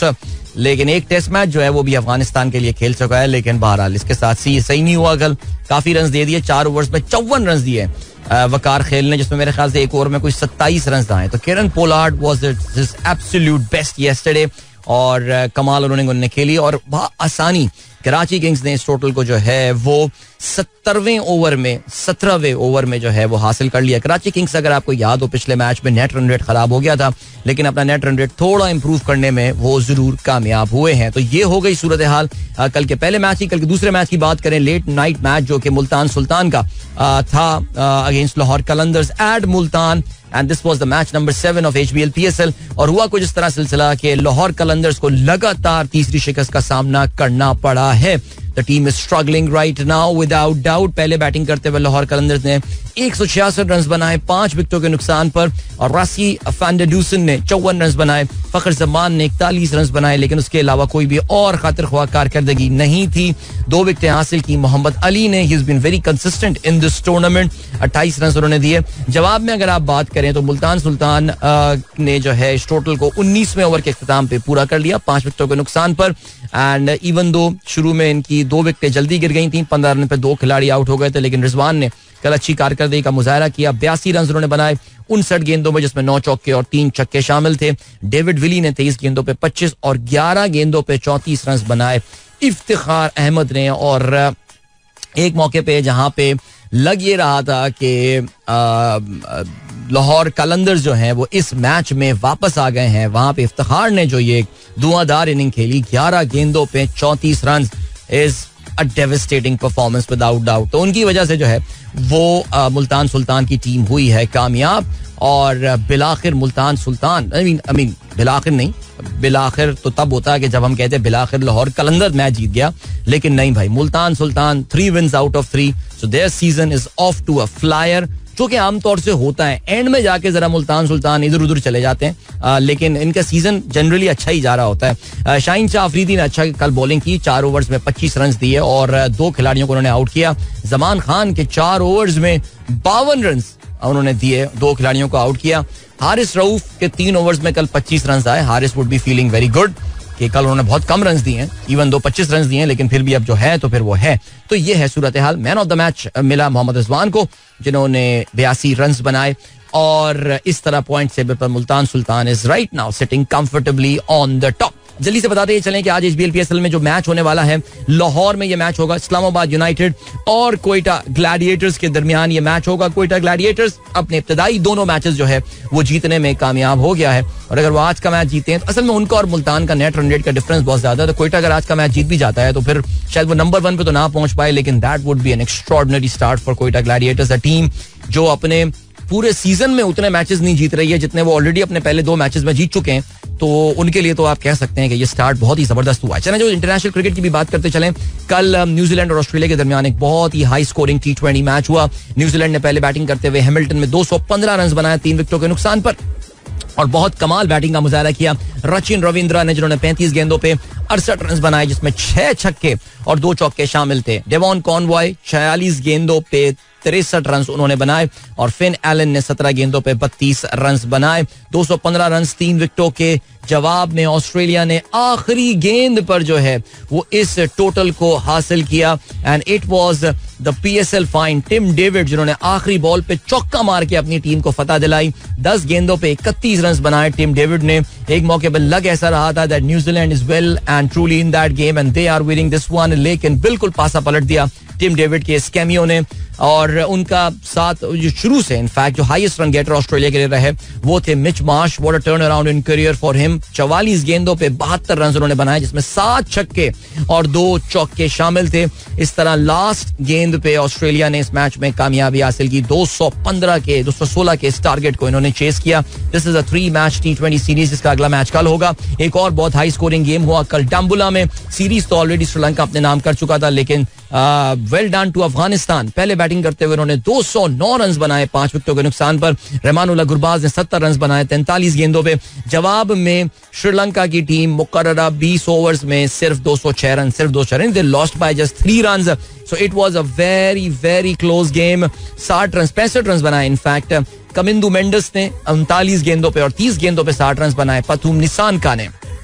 लेकिन एक टेस्ट मैच जो है वो भी अफगानिस्तान के लिए खेल चुका है. लेकिन बहरहाल इसके साथ सी सही नहीं हुआ. कल काफी रन दे दिए, चार ओवर्स में चौवन रन दिए वकार खेल ने, जिसमें मेरे ख्याल से एक ओवर में कोई सत्ताईस रन आए. तो Kieron Pollard was his absolute best yesterday और कमाल उन्होंने उन्होंने खेली और आसानी कराची किंग्स ने इस टोटल को जो है वो सत्तरवें ओवर में सत्रहवें ओवर में जो है वो हासिल कर लिया. कराची किंग्स अगर आपको याद हो पिछले मैच में नेट रन रेट खराब हो गया था, लेकिन अपना नेट रन रेट थोड़ा इंप्रूव करने में वो जरूर कामयाब हुए हैं. तो ये हो गई सूरत हाल कल के पहले मैच की. कल के दूसरे मैच की बात करें, लेट नाइट मैच जो कि मुल्तान सुल्तान का आ, था against Lahore Qalandars at Multan, and this was the match number seven of H B L P S L. और हुआ कुछ इस तरह सिलसिला कि लाहौर कलंदर्स को लगातार तीसरी शिकस्त का सामना करना पड़ा है. The team is struggling right now without doubt. पहले बैटिंग करते हुए लाहौर कलंदर्स ने एक सौ छियासठ रन बनाए पांच विकेटों के नुकसान पर, और रासी फैंडरडूसन ने चौवन रन बनाए, फखर जमान ने इकतालीस रन बनाए, लेकिन उसके अलावा कोई भी और खातिर ख्वाह कारकर्दगी नहीं थी. दो विकेटें हासिल की मोहम्मद अली ने. He has been very consistent in this tournament. अट्ठाईस रन उन्होंने दिए. जवाब में अगर आप बात करें तो मुल्तान सुल्तान ने जो है इस टोटल को उन्नीसवें ओवर के इख्तिताम पे पूरा कर लिया पांच विकेटों के नुकसान पर. एंड इवन दो शुरू में इनकी दो विकेटें जल्दी गिर गई थी, पंद्रह रन पे दो खिलाड़ी आउट हो गए थे, लेकिन रिजवान ने कल अच्छी कारकर्दगी का मुजाहरा किया. बयासी रन उन्होंने बनाए उनसठ गेंदों में, जिसमें नौ चौके और तीन छक्के शामिल थे. डेविड विली ने तेईस गेंदों पे पच्चीस और ग्यारह गेंदों पे चौंतीस रन बनाए. इफ्तिखार अहमद ने, और एक मौके पे जहां पे लग ये रहा था कि लाहौर कलंदर्स जो हैं वो इस मैच में वापस आ गए हैं, वहां पे इफ्तिखार ने जो ये धुआंधार इनिंग खेली, ग्यारह गेंदों पे चौंतीस run, is a devastating performance without doubt. तो उनकी वजह से जो है वो आ, मुल्तान सुल्तान की टीम हुई है कामयाब. और बिलाखिर Multan Sultan, I mean I mean बिलाखिर नहीं, बिलाखिर तो तब होता है कि जब हम कहते हैं बिलाखिर लाहौर कलंदर मैच जीत गया, लेकिन नहीं भाई, Multan Sultan three wins out of three, so their season is off to a flyer. जो कि आमतौर से होता है, एंड में जाके जरा मुल्तान सुल्तान इधर उधर चले जाते हैं, आ, लेकिन इनका सीजन जनरली अच्छा ही जा रहा होता है. शाहीन शाह अफरीदी ने अच्छा कल बॉलिंग की, चार ओवर्स में पच्चीस रन दिए और दो खिलाड़ियों को उन्होंने आउट किया. जमान खान के चार ओवर्स में बावन रन उन्होंने दिए, दो खिलाड़ियों को आउट किया. हारिस रऊफ के तीन ओवर्स में कल पच्चीस रन आए. Haris would be feeling very good कि कल उन्होंने बहुत कम रन दिए हैं, इवन दो पच्चीस रन दिए हैं, लेकिन फिर भी अब जो है तो फिर वो है. तो ये है सूरत हाल. मैन ऑफ द मैच मिला मोहम्मद रिजवान को, जिन्होंने बयासी रन बनाए. और इस तरह पॉइंट टेबल पर Multan Sultan is right now sitting comfortably on the top. जल्दी से बताते चलें कि आज H B L P S L में जो मैच होने वाला है, लाहौर में ये मैच होगा. इस्लामाबाद यूनाइटेड और कोयटा ग्लैडिएटर्स के दरमियान ये मैच होगा. कोयटा ग्लैडिएटर्स अपने इब्तदाई दोनों मैचेस जो है वो जीतने में कामयाब हो गया है, और अगर वो आज का मैच जीते हैं तो असल में उनका और मुल्तान का नेट रन रेट का डिफरेंस बहुत ज्यादा है. तो कोयटा अगर आज का मैच जीत भी जाता है तो फिर शायद वो नंबर वन पे तो ना पहुंच पाए, लेकिन that would be an extraordinary start for Quetta Gladiators, a team जो अपने पूरे सीजन में उतने मैचेस नहीं जीत रही है जितने वो ऑलरेडी अपने पहले दो मैचेस में जीत चुके हैं. तो उनके लिए तो आप कह सकते हैं कि ये स्टार्ट बहुत ही जबरदस्त हुआ है. चलें जो इंटरनेशनल क्रिकेट की भी बात करते चलें, कल न्यूजीलैंड और ऑस्ट्रेलिया के दरमियान एक बहुत ही high scoring T twenty match हुआ. न्यूजीलैंड ने पहले बैटिंग करते हुए हैमिल्टन में दो सौ पंद्रह रन बनाए तीन विकेटों के नुकसान पर, और बहुत कमाल बैटिंग का मुजाहरा किया रचिन रविंद्रा ने, जिन्होंने पैंतीस गेंदों पे अड़सठ रन बनाए, जिसमें छह छक्के और दो चौके शामिल थे. डेवॉन कॉनवॉय छियालीस गेंदों पे तिरसठ रन उन्होंने बनाए, और फिन एलन ने सत्रह गेंदों पे बत्तीस रन बनाए. दो सौ पंद्रह रन तीन विकेटों के जवाब में ऑस्ट्रेलिया ने आखिरी गेंद पर जो है वो इस टोटल को हासिल किया, and it was the PSL find Tim David, जिन्होंने आखिरी बॉल पे चौका मार के अपनी टीम को फतह दिलाई. दस गेंदों पे इकतीस रन बनाए टिम डेविड ने. एक मौके पर लग ऐसा रहा था that New Zealand is well and truly in that game and they are winning this one, लेकिन बिल्कुल पासा पलट दिया टिम डेविड के स्कैमियो ने, और उनका साथ जो शुरू से इनफैक्ट जो हाईएस्ट रन गेटर ऑस्ट्रेलिया के लिए रहे वो थे Mitch Marsh. What a turn around in career for him. चवालीस गेंदों पे बहत्तर रन उन्होंने बनाए, जिसमें सात छक्के और दो चौके शामिल थे. इस तरह लास्ट गेंद पे ऑस्ट्रेलिया ने इस मैच में कामयाबी हासिल की. दो सौ पंद्रह के दो सौ सोलह के इस टारगेट को इन्होंने चेस किया. This is a three match T twenty series, जिसका अगला मैच कल होगा. एक और बहुत हाई स्कोरिंग गेम हुआ कल डम्बुला में. सीरीज तो ऑलरेडी श्रीलंका अपने नाम कर चुका था, लेकिन वेल डन टू अफगानिस्तान. पहले बैटिंग करते हुए उन्होंने दो सौ नौ रन बनाए पांच विकेटों के नुकसान पर. रहमानुल्लाह गुरबाज ने सत्तर रन बनाए तैंतालीस गेंदों पे. जवाब में श्रीलंका की टीम मुकर्ररा बीस ओवर्स में सिर्फ दो सौ छह रन सिर्फ दो सौ run they lost by just three run. So it was a very very close game. साठ रन पैंसठ रन बनाए इनफैक्ट कमिंदू मेंडिस ने उनतालीस गेंदों पे, और तीस गेंदों पे साठ रन बनाए पथुम निसानका ने.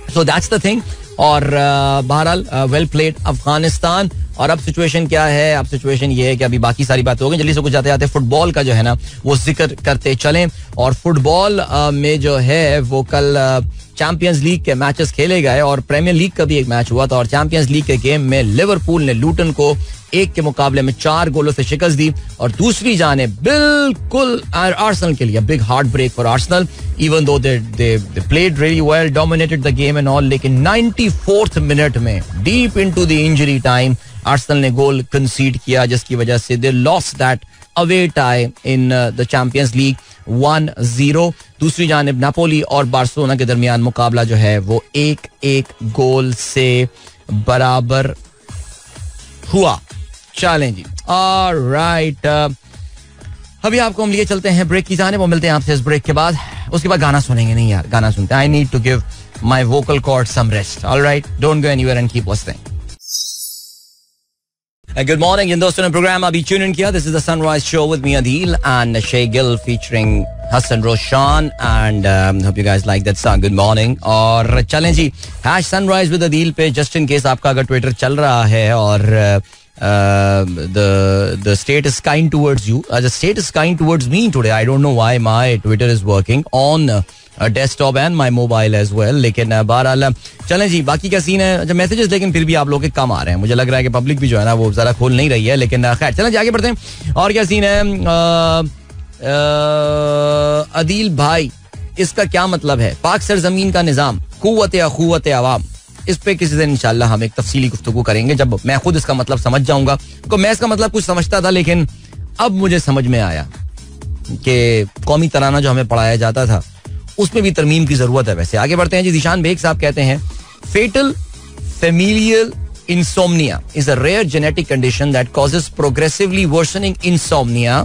So that's the thing. और बहरहाल वेल प्लेड अफगानिस्तान. और अब सिचुएशन क्या है? अब सिचुएशन ये है कि अभी बाकी सारी बातें हो गई. जल्दी से कुछ जाते जाते फुटबॉल का जो है ना वो जिक्र करते चलें. और फुटबॉल में जो है वो कल चैंपियंस लीग के मैचेस खेले गए और प्रीमियर लीग का भी एक मैच हुआ था. और चैंपियंस लीग के गेम में लिवरपूल ने लूटन को एक के मुकाबले में चार गोलों से शिकस्त दी. और दूसरी जाने बिल्कुल आर्सेनल के लिए big heartbreak for Arsenal, even though they they played really well, dominated the game and all. लेकिन नाइंटी फोर्थ मिनट में deep into the injury time Arsenal ने गोल कंसीड किया, जिसकी वजह से they lost that away tie in the Champions League one zero. दूसरी जानिब Napoli और बार्सिलोना के दरमियान मुकाबला जो है वो एक एक गोल से बराबर हुआ. चलें जी, ऑलराइट. अभी आपको हम लिए चलते हैं ब्रेक की जानिब. वो मिलते हैं आपसे इस ब्रेक के बाद. उसके बाद गाना सुनेंगे. नहीं यार, गाना सुनते हैं. I need to give my vocal cord some rest. Alright, don't go anywhere and keep listening. Good morning, इन दोस्तों ने प्रोग्राम अभी ट्यून इन किया. This is the Sunrise Show with me Adeel and Shae Gill featuring Hassan Roshaan and hope you guys like that song. Good morning. और चलें जी, hash Sunrise with Adeel पे just in case आपका अगर ट्विटर चल रहा है और the the state is kind towards you. Uh, the state is kind towards me today. I don't know why my Twitter is working on uh, desktop and my mobile as well. लेकिन बहरहाल चलें जी, बाकी क्या scene है. जब messages लेकिन फिर भी आप लोग के कम आ रहे हैं. मुझे लग रहा है कि पब्लिक भी जो है ना वो ज़्यादा खोल नहीं रही है. लेकिन खैर चलें जी, आगे बढ़ते हैं. और क्या सीन है अदील भाई, इसका क्या मतलब है? पाक सरजमीन का निज़ाम, कुव्वत अखुव्वत अवाम. इस पे किसी दिन इंशाल्लाह हम एक तफसीली गुफ्तगू करेंगे जब मैं खुद इसका मतलब समझ जाऊंगा. तो मैं इसका मतलब कुछ समझता था, लेकिन अब मुझे समझ में आया कि कौमी तराना जो हमें पढ़ाया जाता था उसमें भी तरमीम की जरूरत है. वैसे आगे बढ़ते हैं जी. जीशान बेग साहब कहते हैं fatal familial insomnia is a rare genetic condition that causes progressively worsening insomnia,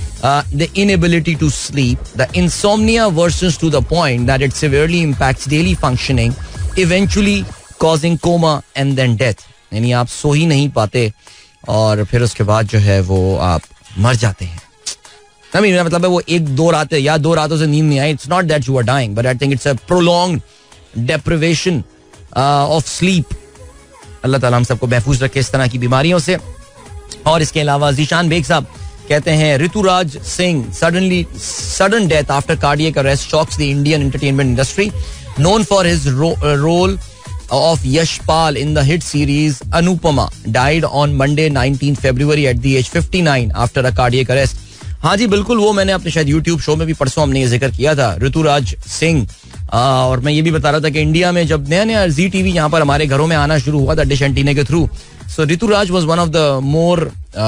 the inability to sleep. The insomnia worsens to the point that it severely impacts daily functioning, eventually causing coma and then death. यानी आप सो ही नहीं पाते और फिर उसके बाद जो है वो आप मर जाते हैं. I mean, मतलब है वो एक दो रातें या दो रातों से नींद नहीं आई. It's not that you are dying, but I think it's a prolonged deprivation of sleep. अल्लाह ताला हम सबको महफूज रखे इस तरह की बीमारियों से. और इसके अलावा जीशान बेग साहब कहते हैं Rituraj Singh suddenly sudden death after cardiac arrest shocks the Indian entertainment industry. Known for his role of Yashpal in the hit series Anupama, died on Monday nineteenth February at the age fifty-nine after a cardiac arrest. हाँ जी बिल्कुल, वो मैंने अपने शायद YouTube show में भी परसों हमने ये जिक्र किया था, ऋतुराज सिंह. और मैं ये भी बता रहा था कि इंडिया में जब नया नया जी टीवी यहाँ पर हमारे घरों में आना शुरू हुआ था डिश एंटीना के through, so Rituraj was one of the more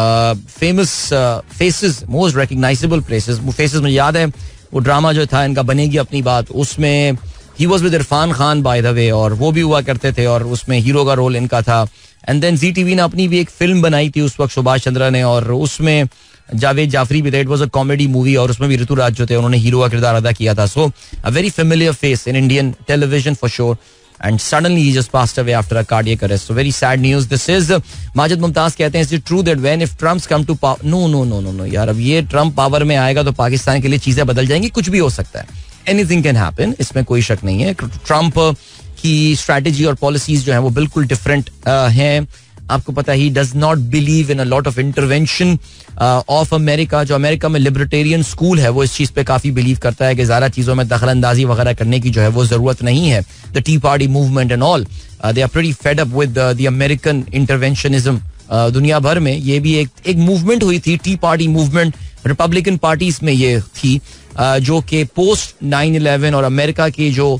famous faces, most recognisable faces. Faces मुझे याद है वो ड्रामा जो था इनका बनेगी अपनी बात, उसमें ही was with Irfan Khan by the way, और वो भी हुआ करते थे और उसमें हीरो का रोल इनका था. एंड देन जी टीवी ने अपनी भी एक फिल्म बनाई थी उस वक्त सुभाष चंद्रा ने, और उसमें जावेद जाफरी भी थे. It was a comedy movie और उसमें भी ऋतुराज जो थे उन्होंने हीरो का किरदार अदा किया था. So a very familiar face in Indian television for sure. And suddenly he just passed away after a cardiac arrest. So very sad news this is. Majid Mumtaz कहते हैं is it true that when if Trump come to power, no no no no no यार, अब ये Trump power में आएगा तो पाकिस्तान के लिए चीजें बदल जाएंगी. कुछ भी हो सकता है, एनीथिंग कैन हैपन, इसमें कोई शक नहीं है. ट्रम्प की स्ट्रैटेजी और पॉलिसीज जो है वो बिल्कुल डिफरेंट हैं. आपको पता he does not believe in a lot of intervention of America. जो अमेरिका में लिबर्टेरियन स्कूल है वो इस चीज पे काफी बिलीव करता है कि ज़्यादा चीजों में दखल अंदाजी वगैरह करने की जो है वो जरूरत नहीं है. The tea party movement and all, they are pretty fed up with the American interventionism. दुनिया भर में ये भी एक एक मूवमेंट हुई थी, tea party movement, Republican parties में ये थी, uh, जो कि पोस्ट नाइन इलेवन और अमेरिका की जो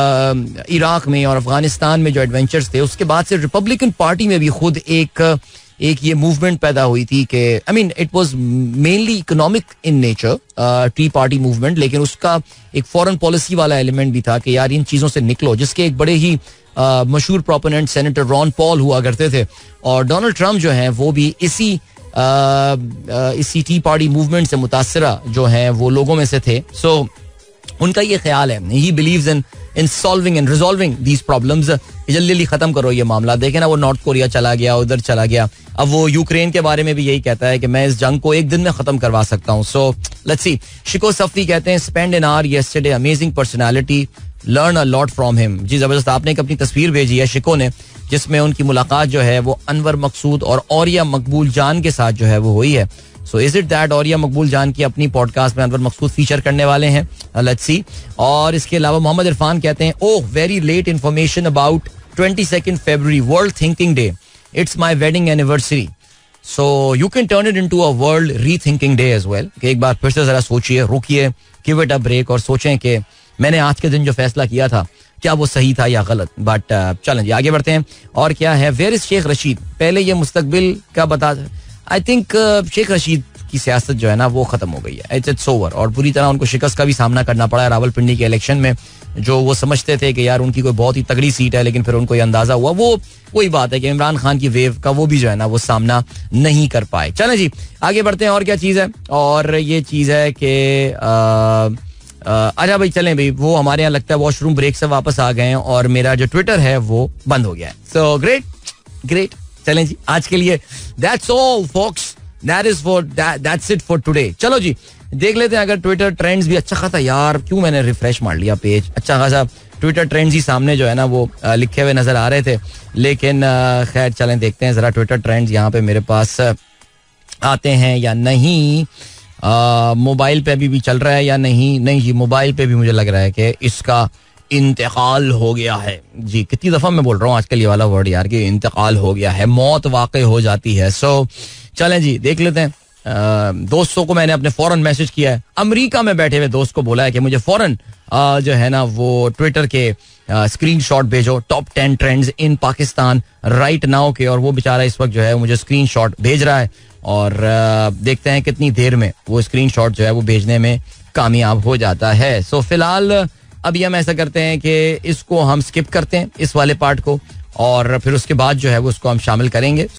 इराक में और अफगानिस्तान में जो एडवेंचर्स थे उसके बाद से रिपब्लिकन पार्टी में भी खुद एक एक ये मूवमेंट पैदा हुई थी कि I mean it was mainly economic in nature, tea party movement, लेकिन उसका एक फॉरेन पॉलिसी वाला एलिमेंट भी था कि यार इन चीज़ों से निकलो, जिसके एक बड़े ही uh, मशहूर प्रोपोनेंट सेनेटर रॉन पॉल हुआ करते थे. और डोनाल्ड ट्रम्प जो हैं वो भी इसी uh, uh, इसी टी पार्टी मूवमेंट से मुतासरा जो हैं वो लोगों में से थे. सो so, उनका ये ख्याल है, he believes in in solving and resolving these problems. जल्दी जल्दी खत्म करो ये मामला. देखे ना वो नॉर्थ कोरिया चला गया, उधर चला गया, अब वो यूक्रेन के बारे में भी यही कहता है कि मैं इस जंग को एक दिन में खत्म करवा सकता हूँ. So let's see. Shiko Safi कहते हैं spend an hour yesterday, amazing personality, learn a lot from him. जी जबरदस्त. आपने एक अपनी तस्वीर भेजी है शिको ने, जिसमें उनकी मुलाकात जो है वो अनवर मकसूद और औरिया मकबूल जान के साथ जो है वो हुई है. So is it that Orya Maqbool Jan की अपनी पॉडकास्ट में अनवर मकसूद फीचर करने वाले हैं? Let's see. और इसके अलावा मोहम्मद इरफान कहते हैं, oh very late information about twenty second February world thinking day. It's my wedding anniversary. So you can turn it into a world rethinking day as well. एक बार फिर से जरा सोचिए, रुकिए, गिव इट अ ब्रेक और सोचें कि मैंने आज के दिन जो फैसला किया था क्या वो सही था या गलत. बट चलें जी आगे बढ़ते हैं. और क्या है, वेयर इज शेख रशीद? पहले ये मुस्तकबिल का बता. आई थिंक शेख रशीद की सियासत जो है ना वो खत्म हो गई है. It's it's over. और पूरी तरह उनको शिकस्त का भी सामना करना पड़ा है रावलपिंडी के इलेक्शन में. जो वो समझते थे कि यार उनकी कोई बहुत ही तगड़ी सीट है, लेकिन फिर उनको ये अंदाजा हुआ, वो वही बात है कि इमरान खान की वेव का वो भी जो है ना वो सामना नहीं कर पाए. चलें जी आगे बढ़ते हैं. और क्या चीज़ है? और ये चीज़ है कि अच्छा भाई चलें भाई, वो हमारे यहाँ लगता है वॉशरूम ब्रेक से वापस आ गए हैं और मेरा जो ट्विटर है वो बंद हो गया है. So great great. चलें जी आज के लिए that's all folks. That is for that's it for today. चलो जी देख लेते हैं अगर ट्विटर ट्रेंड्स भी अच्छा खासा. यार क्यों मैंने रिफ्रेश मार लिया पेज. अच्छा खासा ट्विटर ट्रेंड्स ही सामने जो है ना वो आ, लिखे हुए नजर आ रहे थे, लेकिन खैर चलें देखते हैं जरा ट्विटर ट्रेंड्स यहाँ पे मेरे पास आते हैं या नहीं. मोबाइल पे अभी भी चल रहा है या नहीं? नहीं जी मोबाइल पे भी मुझे लग रहा है कि इसका इंतकाल हो गया है. जी कितनी दफा मैं बोल रहा हूँ आजकल ये वाला वर्ड यार कि इंतकाल हो गया है, मौत वाकई हो जाती है. सो चलें जी देख लेते हैं. Uh, दोस्तों को मैंने अपने फौरन मैसेज किया है. अमेरिका में बैठे हुए दोस्त को बोला है कि मुझे फौरन uh, जो है ना वो ट्विटर के स्क्रीनशॉट uh, भेजो top ten trends in Pakistan right now के. और वो बेचारा इस वक्त जो है मुझे स्क्रीनशॉट भेज रहा है और uh, देखते हैं कितनी देर में वो स्क्रीनशॉट जो है वो भेजने में कामयाब हो जाता है. सो so, फिलहाल अभी हम ऐसा करते हैं कि इसको हम स्किप करते हैं इस वाले पार्ट को, और फिर उसके बाद जो है वो उसको हम शामिल करेंगे.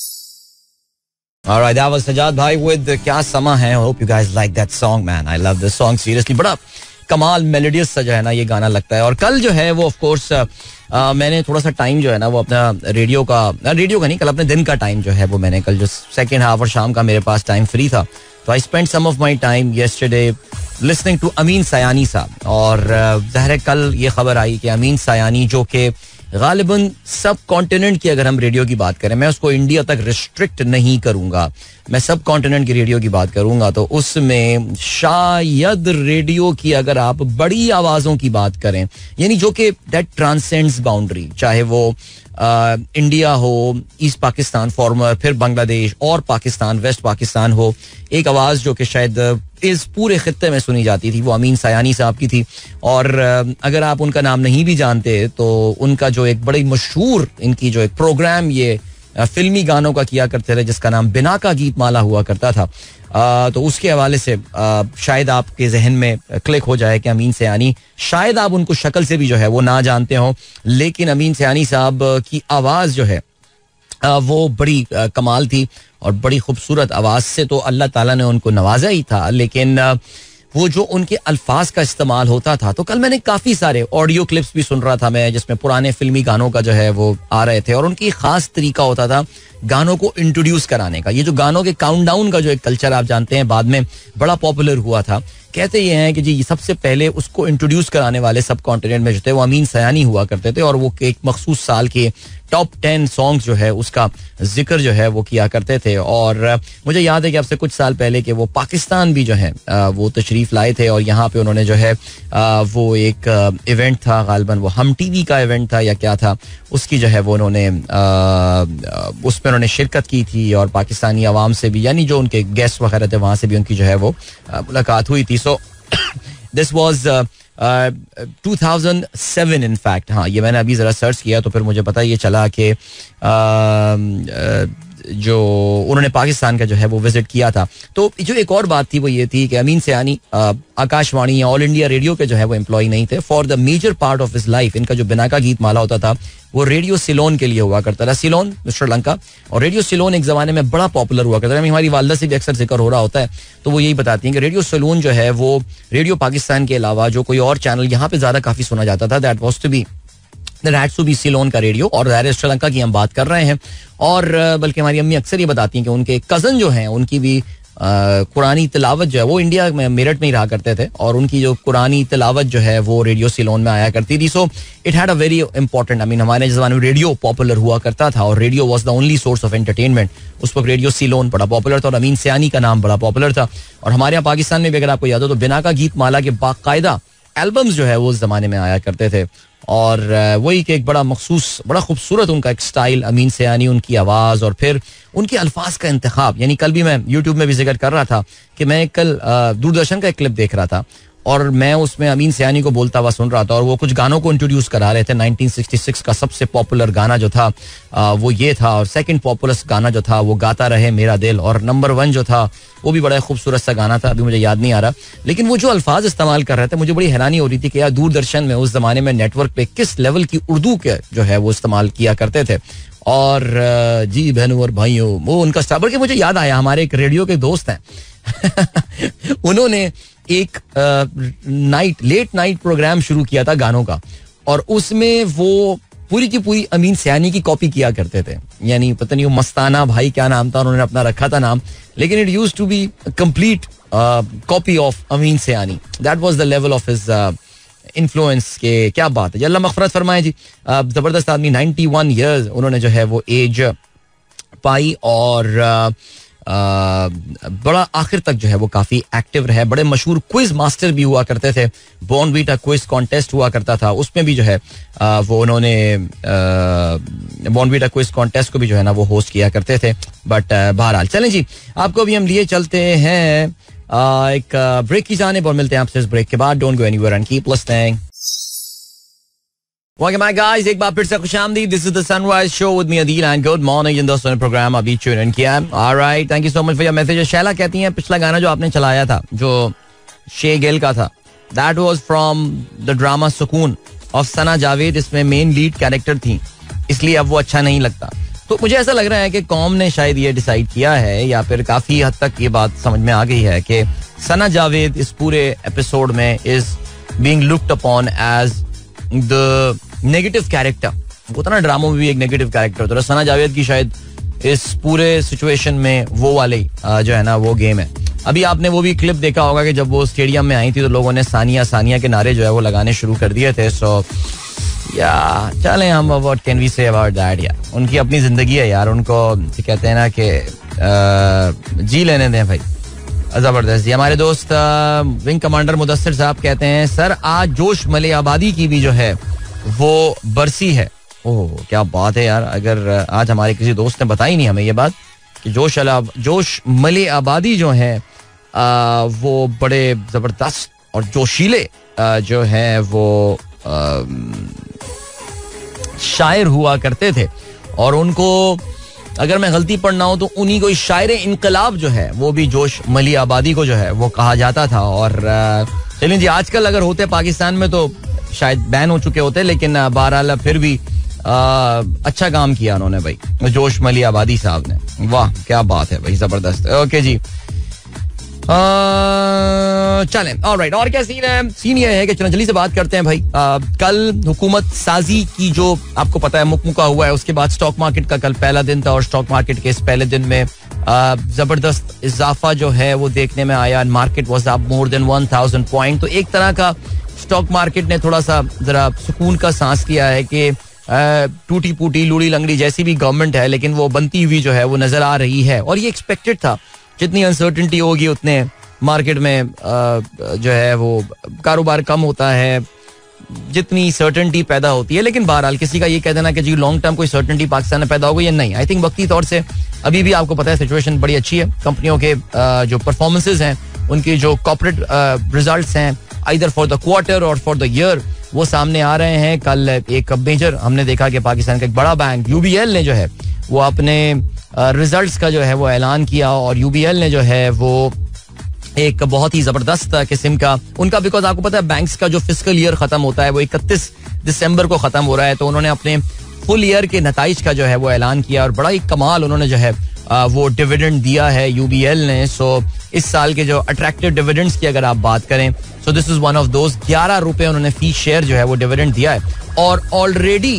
Alright, that was Sajad bhai with क्या समा है. Hope you guys like that song, man. I love this song seriously. बड़ा कमाल मेलोडियस सा जो है ना ये गाना लगता है. और कल जो है वो ऑफ कोर्स मैंने थोड़ा सा टाइम जो है ना वो अपना रेडियो का रेडियो का नहीं कल अपने दिन का टाइम जो है वो मैंने कल जो सेकेंड हाफ और शाम का मेरे पास टाइम फ्री था, तो I spend some of my time yesterday listening to Amin Sayani साहब. और ज़ाहिर है कल ये खबर आई कि अमीन सयानी जो कि गालिबन सब कॉन्टिनेंट की, अगर हम रेडियो की बात करें, मैं उसको इंडिया तक रिस्ट्रिक्ट नहीं करूंगा, मैं सब कॉन्टिनेंट की रेडियो की बात करूंगा, तो उसमें शायद रेडियो की अगर आप बड़ी आवाज़ों की बात करें, यानी जो कि दैट ट्रांसेंड्स बाउंड्री, चाहे वो आ, इंडिया हो, ईस्ट पाकिस्तान फॉर्मर, फिर बांग्लादेश और पाकिस्तान, वेस्ट पाकिस्तान हो, एक आवाज़ जो कि शायद इस पूरे खित्ते में सुनी जाती थी वो अमीन सयानी साहब की थी. और अगर आप उनका नाम नहीं भी जानते तो उनका जो एक बड़ी मशहूर इनकी जो एक प्रोग्राम ये फिल्मी गानों का किया करते थे जिसका नाम बिना का गीत माला हुआ करता था, आ, तो उसके हवाले से आ, शायद आपके जहन में क्लिक हो जाए कि अमीन सयानी, शायद आप उनको शक्ल से भी जो है वो ना जानते हो, लेकिन अमीन सयानी साहब की आवाज़ जो है आ, वो बड़ी आ, कमाल थी और बड़ी खूबसूरत आवाज़ से तो अल्लाह ताला ने उनको नवाजा ही था. लेकिन आ, वो जो उनके अल्फाज का इस्तेमाल होता था, तो कल मैंने काफ़ी सारे ऑडियो क्लिप्स भी सुन रहा था मैं जिसमें पुराने फिल्मी गानों का जो है वो आ रहे थे, और उनकी ख़ास तरीका होता था गानों को इंट्रोड्यूस कराने का. ये जो गानों के काउंटडाउन का जो एक कल्चर आप जानते हैं बाद में बड़ा पॉपुलर हुआ था, कहते ये हैं कि जी सबसे पहले उसको इंट्रोड्यूस कराने वाले सब कॉन्टिनेंट में जो थे वो अमीन सयानी हुआ करते थे, और वो एक मखसूस साल के टॉप टेन सॉन्ग्स जो है उसका जिक्र जो है वो किया करते थे. और मुझे याद है कि अब से कुछ साल पहले कि वो पाकिस्तान भी जो है वो तशरीफ लाए थे, और यहाँ पे उन्होंने जो है वो एक इवेंट था, गालिबन वो हम टीवी का इवेंट था या क्या था, उसकी जो है वो उन्होंने उसमें उन्होंने शिरकत की थी, और पाकिस्तानी अवाम से भी, यानी जो उनके गेस्ट वगैरह थे वहाँ से भी उनकी जो है वो मुलाकात हुई थी. So this was two thousand seven in fact. हाँ ये मैंने अभी ज़रा सर्च किया तो फिर मुझे पता ये चला कि जो उन्होंने पाकिस्तान का जो है वो विजिट किया था. तो जो एक और बात थी वो ये थी कि अमीन सयानी आकाशवाणी या ऑल इंडिया रेडियो के जो है वो एम्प्लॉय नहीं थे. For the major part of his life इनका जो बिना का गीत माला होता था वो रेडियो सिलोन के लिए हुआ करता था, सिलोन श्रीलंका. और रेडियो सिलोन एक जमाने में बड़ा पॉपुलर हुआ करता था. हमारी वालदा से भी अक्सर जिक्र हो रहा होता है तो वो यही बताती हैं कि रेडियो सिलोन जो है वो रेडियो पाकिस्तान के अलावा जो कोई और चैनल यहाँ पे ज्यादा काफी सुना जाता था, that was to be that had to be Ceylon का रेडियो. और ज़ाहिर है श्रीलंका की हम बात कर रहे हैं, और बल्कि हमारी अम्मी अक्सर ये बताती हैं कि उनके कज़न जो हैं उनकी भी कुरानी तिलावत जो है वो इंडिया में मेरठ में ही रहा करते थे और उनकी जो कुरानी तिलावत जो है वो रेडियो सिलोन में आया करती थी. So it had a very important, I mean हमारे जमाने में रेडियो पॉपुलर हुआ करता था और radio was the only source of entertainment. उस वक्त रेडियो सिलोन बड़ा पॉपुलर था और अमीन सयानी का नाम बड़ा पॉपुलर था. और हमारे यहाँ पाकिस्तान में भी अगर आपको याद हो तो बिना का गीत माला के बाकायदा एल्बम्स जो है वो उस जमाने में आया करते थे. और वही कि एक बड़ा मखसूस बड़ा खूबसूरत उनका एक स्टाइल, अमीन सयानी, उनकी आवाज़ और फिर उनके अल्फाज का इंतखाब. यानी कल भी मैं यूट्यूब में भी जिक्र कर रहा था कि मैं कल दूरदर्शन का एक क्लिप देख रहा था और मैं उसमें अमीन सयानी को बोलता हुआ सुन रहा था और वो कुछ गानों को इंट्रोड्यूस करा रहे थे. नाइनटीन सिक्सटी सिक्स का सबसे पॉपुलर गाना जो था वो ये था और सेकंड पॉपुलर गाना जो था वो गाता रहे मेरा दिल, और नंबर वन जो था वो भी बड़ा खूबसूरत सा गाना था, अभी मुझे याद नहीं आ रहा. लेकिन वो जो अल्फाज इस्तेमाल कर रहे थे मुझे बड़ी हैरानी हो रही थी कि यार दूरदर्शन में उस जमाने में नेटवर्क पे किस लेवल की उर्दू के जो है वो इस्तेमाल किया करते थे. और जी बहनों और भाइयों वो उनका स्टाइल, बल्कि मुझे याद आया हमारे एक रेडियो के दोस्त हैं उन्होंने एक नाइट लेट नाइट प्रोग्राम शुरू किया था गानों का और उसमें वो पूरी की पूरी अमीन सयानी की कॉपी किया करते थे. यानी पता नहीं वो मस्ताना भाई क्या नाम था, उन्होंने अपना रखा था नाम, लेकिन it used to be complete copy of Amin Sayani. That was the level of his influence के. क्या बात है, अल्लाह मग़फ़िरत फरमाए जी. जबरदस्त आदमी, नाइन्टी वन ईयर्स उन्होंने जो है वो एज पाई और uh, Uh, बड़ा आखिर तक जो है वो काफी एक्टिव रहे. बड़े मशहूर क्विज मास्टर भी हुआ करते थे. बॉर्नवीटा क्विज कॉन्टेस्ट हुआ करता था, उसमें भी जो है uh, वो उन्होंने बॉर्नवीटा क्विज कॉन्टेस्ट को भी जो है ना वो होस्ट किया करते थे. बट uh, बहरहाल चलें जी, आपको भी हम लिए चलते हैं uh, एक ब्रेक uh, की जानिब और मिलते हैं आपसे इस ब्रेक के बाद. Don't go anywhere and keep listening. Welcome back guys, एक बार फिर से खुशामदीद. This is the Sunrise Show with me Adil and good morning. जिन दोस्तों ने प्रोग्राम अभी ट्यून इन किया. Alright, thank you so much for your message. Shaila कहती हैं पिछला गाना जो आपने चलाया था जो शे गिल का था, that was from the drama सुकून of सना जावेद. इसमें मेन लीड कैरेक्टर थी, इसलिए अब वो अच्छा नहीं लगता. तो मुझे ऐसा लग रहा है कि कौम ने शायद ये डिसाइड किया है या फिर काफी हद तक ये बात समझ में आ गई है कि सना जावेद इस पूरे एपिसोड में is being looked upon as the negative character. वो था ना ड्रामों में भी एक नेगेटिव कैरेक्टर होता है. सना जावेद की शायद इस पूरे सिचुएशन में वो वाले जो है ना वो गेम है. अभी आपने वो भी क्लिप देखा होगा कि जब वो स्टेडियम में आई थी तो लोगों ने सानिया सानिया के नारे जो है वो लगाने शुरू कर दिए थे. सो या चलें हम what can we say about that. यार उनकी अपनी जिंदगी है यार, उनको कहते हैं ना कि जी लेने दें भाई. जबरदस्त जी. हमारे दोस्त विंग कमांडर मुदस्सिर साहब कहते हैं सर आज जोश मले आबादी की भी जो है वो बरसी है. ओह क्या बात है यार. अगर आज हमारे किसी दोस्त ने बताई नहीं हमें ये बात कि जोश अला जोश मले आबादी जो है आ, वो बड़े जबरदस्त और जोशीले आ, जो है वो आ, शायर हुआ करते थे और उनको अगर मैं गलती पढ़ ना हो तो उन्हीं को शायर इनकलाब जो है वो भी जोश मली आबादी को जो है वो कहा जाता था. और चलिए जी, आजकल अगर होते पाकिस्तान में तो शायद बैन हो चुके होते, लेकिन बहरहाल फिर भी आ, अच्छा काम किया उन्होंने भाई जोश मली आबादी साहब ने. वाह क्या बात है भाई, जबरदस्त. ओके जी चलें. ऑलराइट, और क्या सीन है? सीन ये है कि चलो जल्दी से बात करते हैं भाई. आ, कल हुकूमत साजी की जो आपको पता है मुकमुका हुआ है, उसके बाद स्टॉक मार्केट का कल पहला दिन था और स्टॉक मार्केट के इस पहले दिन में जबरदस्त इजाफा जो है वो देखने में आया. Market was up more than one thousand point. तो एक तरह का स्टॉक मार्केट ने थोड़ा सा जरा सुकून का सांस लिया है कि टूटी फूटी लूड़ी लंगड़ी जैसी भी गवर्नमेंट है लेकिन वो बनती हुई जो है वो नजर आ रही है. और ये एक्सपेक्टेड था, जितनी अनसर्टेनिटी होगी उतने मार्केट में जो है वो कारोबार कम होता है, जितनी सर्टेनिटी पैदा होती है. लेकिन बहरहाल किसी का ये कह देना कि जी लॉन्ग टर्म कोई सर्टेनिटी पाकिस्तान में पैदा होगी या नहीं, आई थिंक वक्ती तौर से अभी भी आपको पता है सिचुएशन बड़ी अच्छी है. कंपनियों के जो परफॉर्मेंसेज हैं, उनकी जो कॉर्पोरेट रिजल्ट्स हैं आइदर फॉर द क्वार्टर और फॉर द ईयर वो सामने आ रहे हैं. कल एक मेजर हमने देखा कि पाकिस्तान का एक बड़ा बैंक यूबीएल ने जो है वो अपने रिजल्ट्स का जो है वो ऐलान किया और यूबीएल ने जो है वो एक बहुत ही जबरदस्त किस्म का उनका, बिकॉज आपको पता है बैंक्स का जो फिस्कल ईयर खत्म होता है वो इकतीस दिसंबर को खत्म हो रहा है, तो उन्होंने अपने फुल ईयर के नताइज का जो है वो ऐलान किया और बड़ा ही कमाल उन्होंने जो है वो डिविडेंड दिया है यूबीएल ने. सो इस साल के जो अट्रैक्टिव डिविडेंड्स की अगर आप बात करें, so this is one of those. ग्यारह रुपए उन्होंने फी शेयर जो है वो डिविडेंड दिया है और ऑलरेडी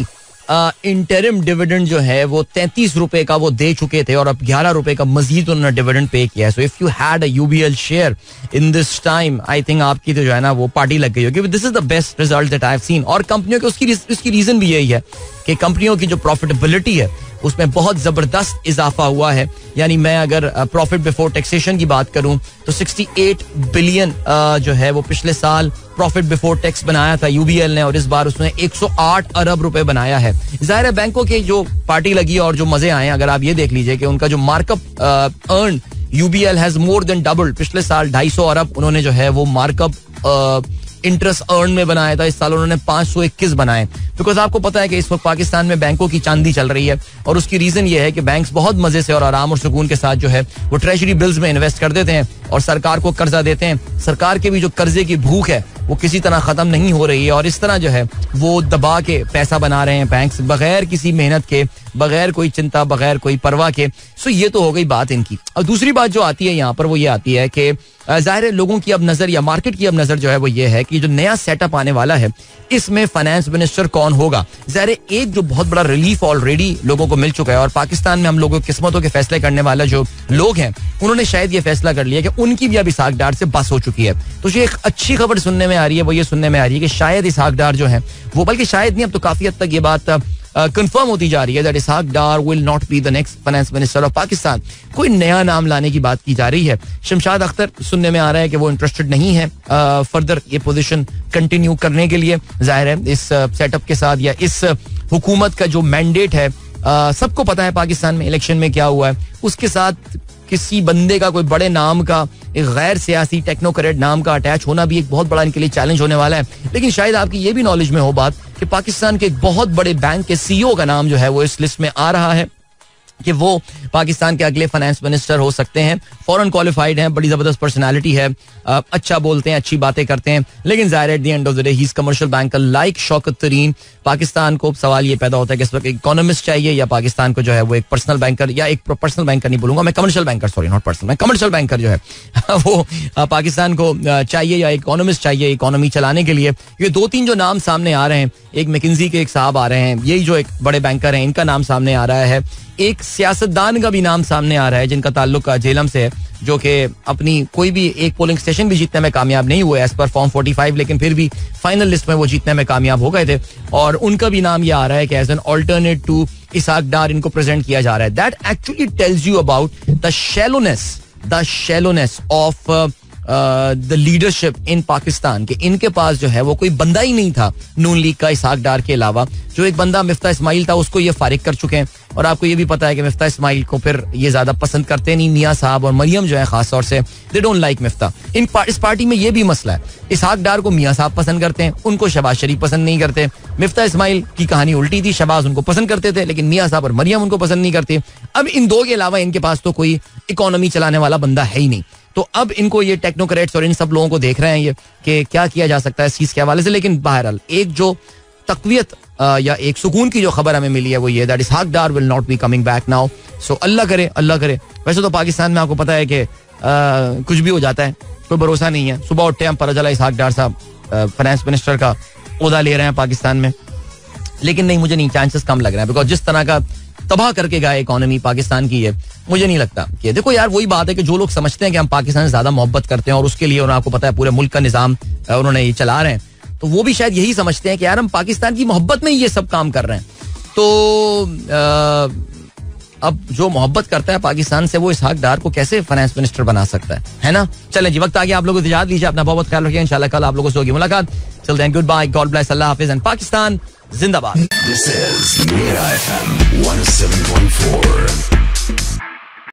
इंटरिम डिविडेंड जो है वो तैंतीस रुपए का वो दे चुके थे और अब ग्यारह रुपए का मजीद उन्होंने डिविडेंड पे किया है. So if you had a UBL share in this time, I think आपकी तो जो है ना वो पार्टी लग गई होगी. This is the best result that I have seen. और कंपनियों के उसकी उसकी रीजन भी यही है कि कंपनियों की जो प्रॉफिटेबिलिटी है उसमें बहुत जबरदस्त इजाफा हुआ है. यानी मैं अगर प्रॉफिट बिफोर टैक्सेशन की बात करूं तो अड़सठ बिलियन जो है वो पिछले साल प्रॉफिट बिफोर टैक्स बनाया था यूबीएल ने, और इस बार उसने एक सौ आठ अरब रुपए बनाया है. जाहिर है बैंकों के जो पार्टी लगी और जो मजे आए, अगर आप ये देख लीजिए कि उनका जो markup earn UBL has more than doubled. पिछले साल ढाई सौ अरब उन्होंने जो है वो मार्कअप इंटरेस्ट अर्न में बनाया था. इस साल उन्होंने पांच सौ इक्कीस बनाए. बिकॉज आपको पता है कि इस वक्त पाकिस्तान में बैंकों की चांदी चल रही है और उसकी रीजन ये है कि बैंक्स बहुत मजे से और आराम और सुकून के साथ जो है वो ट्रेजरी बिल्स में इन्वेस्ट कर देते हैं और सरकार को कर्जा देते हैं. सरकार के भी जो कर्जे की भूख है वो किसी तरह खत्म नहीं हो रही है और इस तरह जो है वो दबा के पैसा बना रहे हैं बैंक्स बगैर किसी मेहनत के, बगैर कोई चिंता, बगैर कोई परवाह के. सो ये तो हो गई बात इनकी. और दूसरी बात जो आती है यहाँ पर वो ये आती है कि जाहिर है लोगों की अब नजर या मार्केट की अब नजर जो है वो ये है कि जो नया सेटअप आने वाला है इसमें फाइनेंस मिनिस्टर कौन होगा. जाहिर है एक जो बहुत बड़ा रिलीफ ऑलरेडी लोगों को मिल चुका है और पाकिस्तान में हम लोगों की किस्मतों के फैसले करने वाला जो लोग हैं उन्होंने शायद ये फैसला कर लिया कि उनकी भी अब इसहाक डार से बस हो चुकी है. तो ये एक अच्छी खबर सुनने में आ रही है, वो ये सुनने में आ रही है कि शायद इसहाक डार जो है वो, बल्कि शायद नहीं, अब तो काफी हद तक ये बात कंफर्म uh, होती जा रही है that Ishaq Dar will not be the next finance minister of Pakistan. कोई नया नाम लाने की बात की जा रही है. शमशाद अख्तर सुनने में आ रहा है कि वो इंटरेस्टेड नहीं है फर्दर uh, ये पोजीशन कंटिन्यू करने के लिए. जाहिर है इस सेटअप uh, के साथ या इस uh, हुकूमत का जो मैंडेट है, uh, सबको पता है पाकिस्तान में इलेक्शन में क्या हुआ है, उसके साथ किसी बंदे का, कोई बड़े नाम का, एक गैर सियासी टेक्नोक्रेट नाम का अटैच होना भी एक बहुत बड़ा इनके लिए चैलेंज होने वाला है. लेकिन शायद आपकी ये भी नॉलेज में हो बात कि पाकिस्तान के एक बहुत बड़े बैंक के सीईओ का नाम जो है वो इस लिस्ट में आ रहा है कि वो पाकिस्तान के अगले फाइनेंस मिनिस्टर हो सकते हैं. फॉरेन क्वालिफाइड हैं, बड़ी जबरदस्त पर्सनालिटी है, अच्छा बोलते हैं, अच्छी बातें करते हैं. लेकिन ज़ाहिर at the end of the day he is commercial banker like Shaukat Tarin. Pakistan को सवाल ये पैदा होता है कि इस वक्त इकोनॉमिस्ट चाहिए या पाकिस्तान को जो है वो एक पर्सनल बैंकर, या एक पर्सनल बैंकर नहीं बोलूंगा मैं, commercial banker, sorry not personal, मैं कमर्शियल बैंकर जो है वो पाकिस्तान को चाहिए या इकोनॉमिस्ट चाहिए इकोनॉमी चलाने के लिए. ये दो तीन जो नाम सामने आ रहे हैं, एक मैकिंजी के एक साहब आ रहे हैं, यही जो एक बड़े बैंकर हैं इनका नाम सामने आ रहा है. एक सियासतदान का भी नाम सामने आ रहा है जिनका ताल्लुक झेलम से है, जो कि अपनी कोई भी एक पोलिंग स्टेशन भी जीतने में कामयाब नहीं हुए एज पर फॉर्म पैंतालीस, लेकिन फिर भी फाइनल लिस्ट में वो जीतने में कामयाब हो गए थे. और उनका भी नाम ये आ रहा है कि as an alternate to Ishaq Dar इनको प्रेजेंट किया जा रहा है. That actually tells you about the shallowness the shallowness of the leadership in Pakistan. के इनके पास जो है वो कोई बंदा ही नहीं था नून लीग का इसहाक डार के अलावा. जो एक बंदा मिफ्ता इस्माइल था उसको ये फारिग कर चुके हैं और आपको ये भी पता है कि मिफ्ता इस्माइल को फिर ये ज्यादा पसंद करते नहीं. मियां साहब और मरियम जो है खास तौर से दे डोंट लाइक मिफ्ता. इन इस पार्टी में ये भी मसला है, इसहाक डार को मियां साहब पसंद करते हैं, उनको शहबाज शरीफ पसंद नहीं करते. मिफ्ता इस्माइल की कहानी उल्टी थी, शहबाज उनको पसंद करते थे लेकिन मियां साहब और मरियम उनको पसंद नहीं करते. अब इन दो के अलावा इनके पास तो कोई इकोनॉमी चलाने वाला बंदा है ही नहीं. तो अब इनको ये टेक्नोक्रेट्स और इन सब लोगों को देख रहे हैं ये कि क्या किया जा सकता है इस चीज के हवाले से. लेकिन बहरहाल एक जो तकवीयत या एक सुकून की जो खबर हमें मिली है वो ये that Ishaq Dar will not be coming back now. So अल्लाह करे, अल्लाह करे. वैसे तो पाकिस्तान में आपको पता है कि कुछ भी हो जाता है, कोई भरोसा नहीं है. सुबह उठते हम पता चला इसहाक डार साहब फाइनेंस मिनिस्टर का ओहदा ले रहे हैं पाकिस्तान में. लेकिन नहीं, मुझे नहीं, चांसेस कम लग रहा है. बिकॉज जिस तरह का तबाह करके गए इकोनॉमी पाकिस्तान की है, मुझे नहीं लगता कि, देखो यार वही बात है कि जो लोग समझते हैं कि हम पाकिस्तान से ज्यादा मोहब्बत करते हैं और उसके लिए, और आपको पता है पूरे मुल्क का निजाम उन्होंने ये चला रहे हैं, तो वो भी शायद यही समझते हैं कि यार हम पाकिस्तान की मोहब्बत में ही ये सब काम कर रहे हैं. तो आ, अब जो मोहब्बत करता है पाकिस्तान से वो इसहाक डार को कैसे फाइनेंस मिनिस्टर बना सकता है, है ना. चलें जी, वक्त आ गया, आप लोगों को इजाजत दीजिए, अपना बहुत ख्याल रखिए. इंशाल्लाह कल आप लोगों से होगी मुलाकात. Till then goodbye, God bless, अल्लाह हाफिज एंड पाकिस्तान जिंदाबाद. This is Mira F M one oh seven point four.